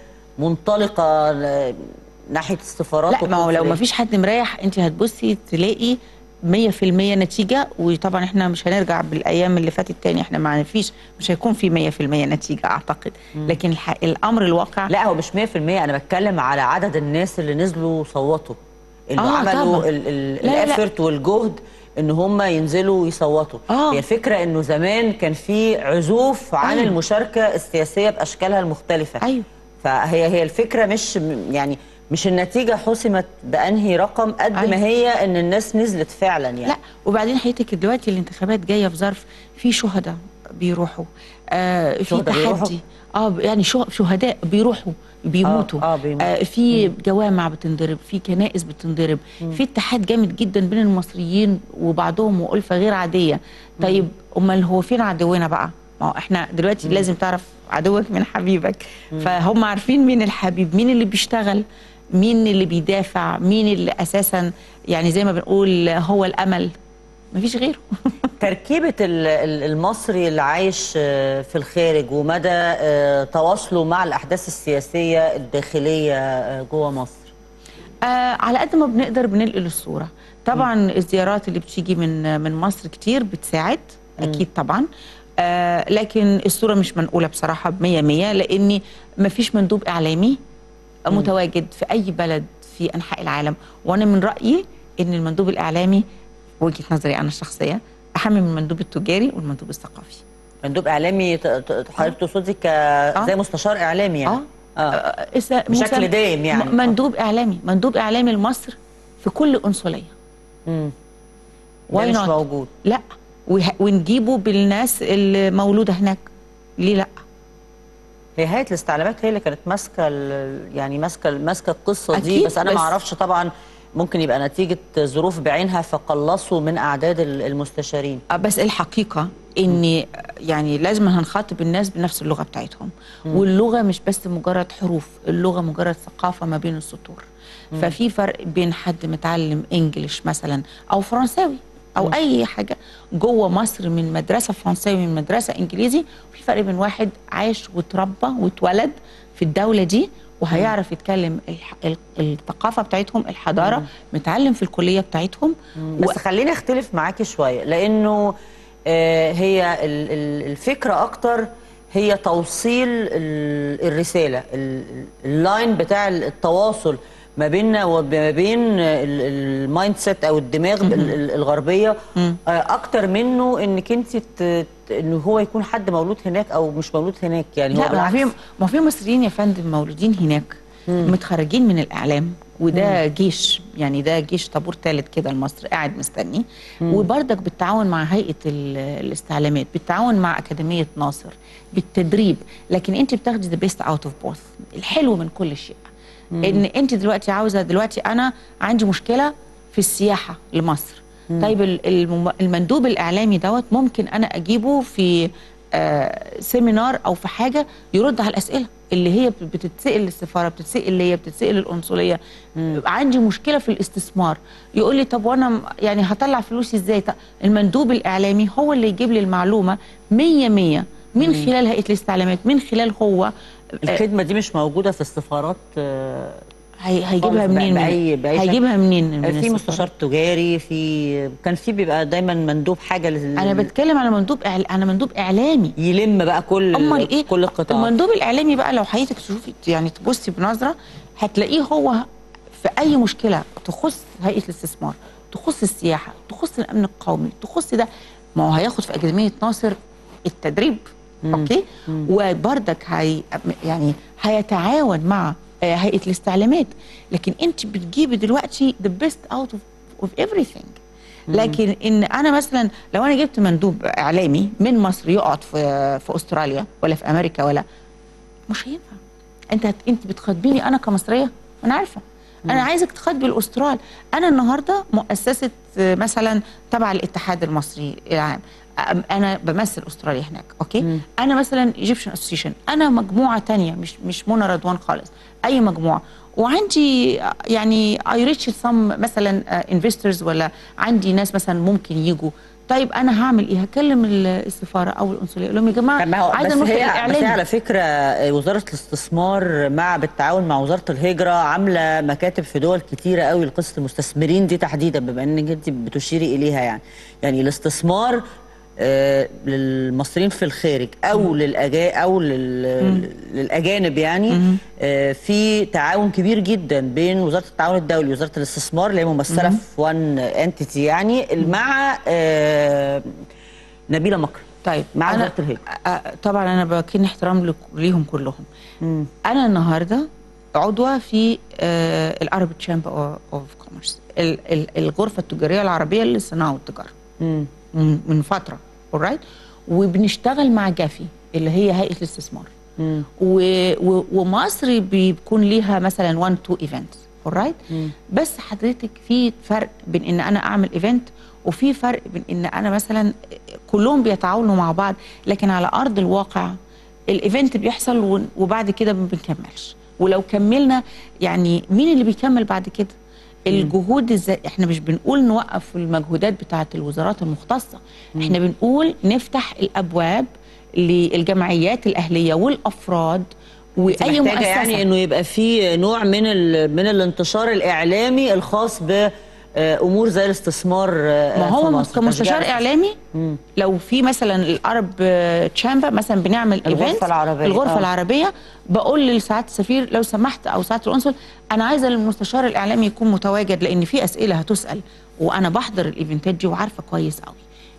منطلقه ناحيه السفارات. لا ما هو لو ما فيش حد مريح انت هتبصي تلاقي مية في المية نتيجه، وطبعا احنا مش هنرجع بالايام اللي فاتت تاني، احنا ما فيش مش هيكون في مية في المية نتيجه اعتقد. مم. لكن الامر الواقع لا هو مش مية في المية، انا بتكلم على عدد الناس اللي نزلوا صوتوا، اللي آه عملوا الافرت والجهد ان هم ينزلوا يصوتوا. آه. هي الفكره انه زمان كان في عزوف عن أيوه. المشاركه السياسيه باشكالها المختلفه. ايوه. فهي هي الفكره مش يعني مش النتيجه حسمت بانهي رقم قد أيوه. ما هي ان الناس نزلت فعلا يعني. لا وبعدين حياتك دلوقتي الانتخابات جايه في ظرف في شهداء بيروحوا، آه في تحدي اه يعني شهداء بيروحوا بيموتوا. آه. آه بيموتوا. آه في مم. جوامع بتنضرب، في كنائس بتنضرب، مم. في اتحاد جامد جدا بين المصريين وبعضهم وألفة غير عاديه. طيب امال هو فين عدونا بقى؟ ما هو احنا دلوقتي مم. لازم تعرف عدوك من حبيبك. مم. فهم عارفين مين الحبيب، مين اللي بيشتغل، مين اللي بيدافع، مين اللي اساسا يعني زي ما بنقول هو الامل، مفيش غيره. تركيبة المصري اللي عايش في الخارج ومدى تواصله مع الأحداث السياسية الداخلية جوه مصر. آه على قد ما بنقدر بننقل الصورة. طبعا م. الزيارات اللي بتيجي من من مصر كتير بتساعد أكيد طبعا. آه لكن الصورة مش منقولة بصراحة بمية مية، لأني مفيش مندوب إعلامي م. متواجد في أي بلد في أنحاء العالم. وأنا من رأيي إن المندوب الإعلامي وجهة نظري أنا الشخصية أهم من المندوب التجاري والمندوب الثقافي. مندوب إعلامي حضرتك تقصدي ك آه. زي مستشار إعلامي يعني؟ آه, آه. بشكل دايم يعني. مندوب إعلامي، مندوب إعلامي لمصر في كل قنصلية. امم ده مش موجود. لا ونجيبه بالناس اللي مولودة هناك، ليه لا؟ هي هيئة الاستعلامات هي اللي كانت ماسكة يعني ماسكة ماسكة القصة دي، بس أنا ما أعرفش طبعا، ممكن يبقى نتيجة ظروف بعينها فقلصوا من أعداد المستشارين. بس الحقيقة إن يعني لازم هنخاطب الناس بنفس اللغة بتاعتهم. مم. واللغة مش بس مجرد حروف، اللغة مجرد ثقافة ما بين السطور. مم. ففي فرق بين حد متعلم إنجليش مثلا أو فرنساوي أو مم. أي حاجة جوه مصر من مدرسة فرنساوي من مدرسة إنجليزي، وفي فرق بين واحد عايش وتربى واتولد في الدولة دي وهيعرف يتكلم الثقافه بتاعتهم، الحضاره، مم. متعلم في الكليه بتاعتهم. بس و... خليني اختلف معاكي شويه، لانه آه هي الفكره اكتر هي توصيل الرساله، اللاين بتاع التواصل ما بيننا وما بين المايند سيت او الدماغ الغربيه اكتر منه انك انت ان هو يكون حد مولود هناك او مش مولود هناك. يعني هو لا، ما ما في مصريين يا فندم مولودين هناك مم. متخرجين من الاعلام، وده مم. جيش، يعني ده جيش طابور ثالث كده لمصر قاعد مستني، وبرضك بالتعاون مع هيئه الاستعلامات، بالتعاون مع اكاديميه ناصر، بالتدريب. لكن انت بتاخدي ذا بيست اوت اوف بوث، الحلو من كل شيء. مم. ان انت دلوقتي عاوزه، دلوقتي انا عندي مشكله في السياحه لمصر. مم. طيب المندوب الاعلامي دوت ممكن انا اجيبه في آه سيمينار او في حاجه يرد على الاسئله اللي هي بتتسال للسفاره، بتتسال اللي هي بتتسال للقنصليه. مم. عندي مشكله في الاستثمار، يقول لي طب وانا يعني هطلع فلوسي ازاي؟ المندوب الاعلامي هو اللي يجيب لي المعلومه مية مية من مم. خلال هيئه الاستعلامات، من خلال هو الخدمه دي مش موجوده في السفارات. آه هيجيبها منين؟ بأي بأي هيجيبها منين؟ من في مستشار تجاري، في كان في بيبقى دايما مندوب حاجه لل... انا بتكلم على مندوب إعل... انا مندوب اعلامي يلم بقى كل امال ايه كل القطاع. المندوب الاعلامي بقى لو حضرتك تشوفي يعني تبصي بنظره هتلاقيه هو في اي مشكله تخص هيئه الاستثمار، تخص السياحه، تخص الامن القومي، تخص ده، ما هو هياخد في اكاديميه ناصر التدريب. مم. اوكي. مم. وبرضك هي يعني هيتعاون مع هيئه الاستعلامات. لكن انت بتجيبي دلوقتي the best out of, of everything. لكن ان انا مثلا لو انا جبت مندوب اعلامي من مصر يقعد في في استراليا ولا في امريكا ولا، مش هينفع. انت انت بتخاطبيني انا كمصريه، انا عارفه. انا عايزك تخاطبي الاسترال. انا النهارده مؤسسه مثلا تبع الاتحاد المصري العام، انا بمثل استراليا هناك. اوكي. مم. انا مثلا ايجيبشن اسوسيشن، انا مجموعه ثانيه مش مش منى رضوان خالص، اي مجموعه، وعندي يعني اي ريتش سم مثلا انفسترز، ولا عندي ناس مثلا ممكن يجوا. طيب انا هعمل ايه؟ هكلم السفاره او القنصليه اقول لهم يا جماعه عايزه الملف الاعلامي. بس هي على فكره وزاره الاستثمار مع بالتعاون مع وزاره الهجره عامله مكاتب في دول كتيره قوي لقصه المستثمرين دي تحديدا، بما انك انت بتشيري اليها. يعني يعني الاستثمار آه للمصريين في الخارج او للأجا او لل... للاجانب، يعني آه في تعاون كبير جدا بين وزاره التعاون الدولي ووزاره الاستثمار اللي هي ممثله في وان انتيتي، يعني مع آه نبيله مكرم. طيب مع وزاره الهجره. طبعا انا بكن احترام ليهم كلهم. مم. انا النهارده عضوه في آه العرب تشامبر اوف كوميرس، الغرفه التجاريه العربيه للصناعه والتجاره. مم. من فتره. alright. وبنشتغل مع جافي اللي هي هيئه الاستثمار. مم. و... و... ومصر بيكون ليها مثلا واحد تو ايفنتس. alright. بس حضرتك في فرق بين ان انا اعمل ايفنت، وفي فرق بين ان انا مثلا كلهم بيتعاونوا مع بعض، لكن على ارض الواقع الايفنت بيحصل وبعد كده ما بنكملش. ولو كملنا يعني مين اللي بيكمل بعد كده؟ الجهود ازاي؟ احنا مش بنقول نوقف المجهودات بتاعه الوزارات المختصه، احنا بنقول نفتح الابواب للجمعيات الاهليه والافراد واي مؤسسه. يعني انه يبقى في نوع من من الانتشار الاعلامي الخاص ب امور زي الاستثمار. ما هو كمستشار اعلامي مم. لو في مثلا العرب تشامبر مثلا بنعمل الغرفه العربيه الغرفه أوه. العربيه بقول لسعاده السفير لو سمحت او سعاده القنصل انا عايزه المستشار الاعلامي يكون متواجد، لان في اسئله هتسال وانا بحضر الايفنتات دي وعارفه كويس قوي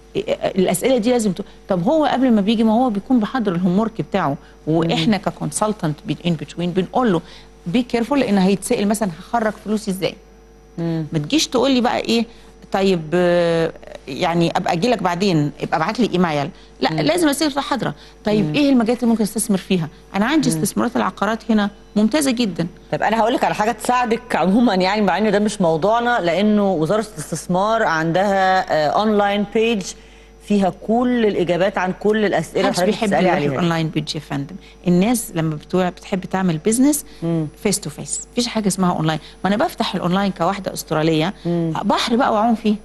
الاسئله دي لازم ت... طب هو قبل ما بيجي ما هو بيكون بيحضر الهوم ورك بتاعه، واحنا ككونسلتنت ان بتوين بنقول له بي كيرفول، لان هيتسال مثلا هخرج فلوسي ازاي. مم. ما تجيش تقول لي بقى ايه طيب يعني ابقى اجي لك بعدين ابقى ابعت لي ايميل، لا مم. لازم اسئله حاضره. طيب مم. ايه المجالات اللي ممكن استثمر فيها؟ انا عندي مم. استثمارات العقارات هنا ممتازه جدا. طب انا هقول لك على حاجه تساعدك عموما، يعني مع ان ده مش موضوعنا، لانه وزاره الاستثمار عندها اونلاين بيج فيها كل الاجابات عن كل الاسئله اللي حضرتك بتسالي عليها. الاونلاين بيج يا فندم، الناس لما بتحب تعمل بيزنس فيس تو فيس، مفيش حاجه اسمها اونلاين. ما انا بفتح الاونلاين كواحده استراليه مم. بحر بقى واعوم فيه.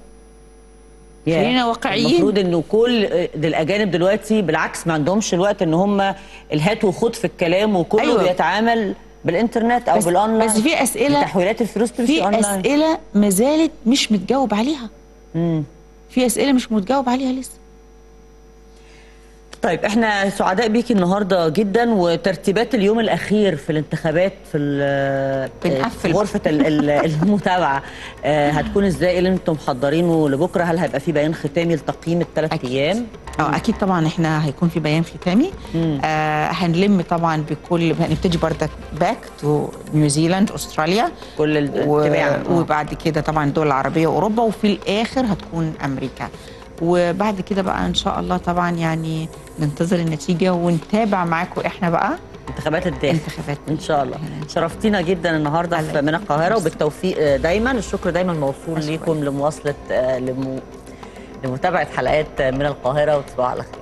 خلينا واقعيين. المفروض انه كل الاجانب دلوقتي بالعكس ما عندهمش الوقت ان هم الهات وخد في الكلام، وكله أيوة. بيتعامل بالانترنت او بس بالاونلاين. بس في اسئله تحويلات الفلوس في اونلاين، في اسئله ما زالت مش متجاوب عليها. امم في اسئله مش متجاوب عليها لسه. طيب احنا سعداء بيكي النهارده جدا، وترتيبات اليوم الاخير في الانتخابات في بنقفل غرفه المتابعه هتكون ازاي؟ اللي انتم محضرينه لبكره؟ هل هيبقى في بيان ختامي لتقييم الثلاث ايام؟ اه اكيد طبعا احنا هيكون في بيان ختامي. آه هنلم طبعا بكل، هنبتدي بردك باك تو نيوزيلاند استراليا كل التباع و... وبعد كده طبعا الدول العربيه واوروبا، وفي الاخر هتكون امريكا. وبعد كده بقى ان شاء الله طبعا يعني ننتظر النتيجه ونتابع معاكم احنا بقى انتخابات الداخل. انتخابات ان شاء الله. شرفتينا جدا النهارده من القاهره، وبالتوفيق دايما. الشكر دايما موصول ليكم لمواصله لم... لمتابعه حلقات من القاهره، وتصبحوا على خير.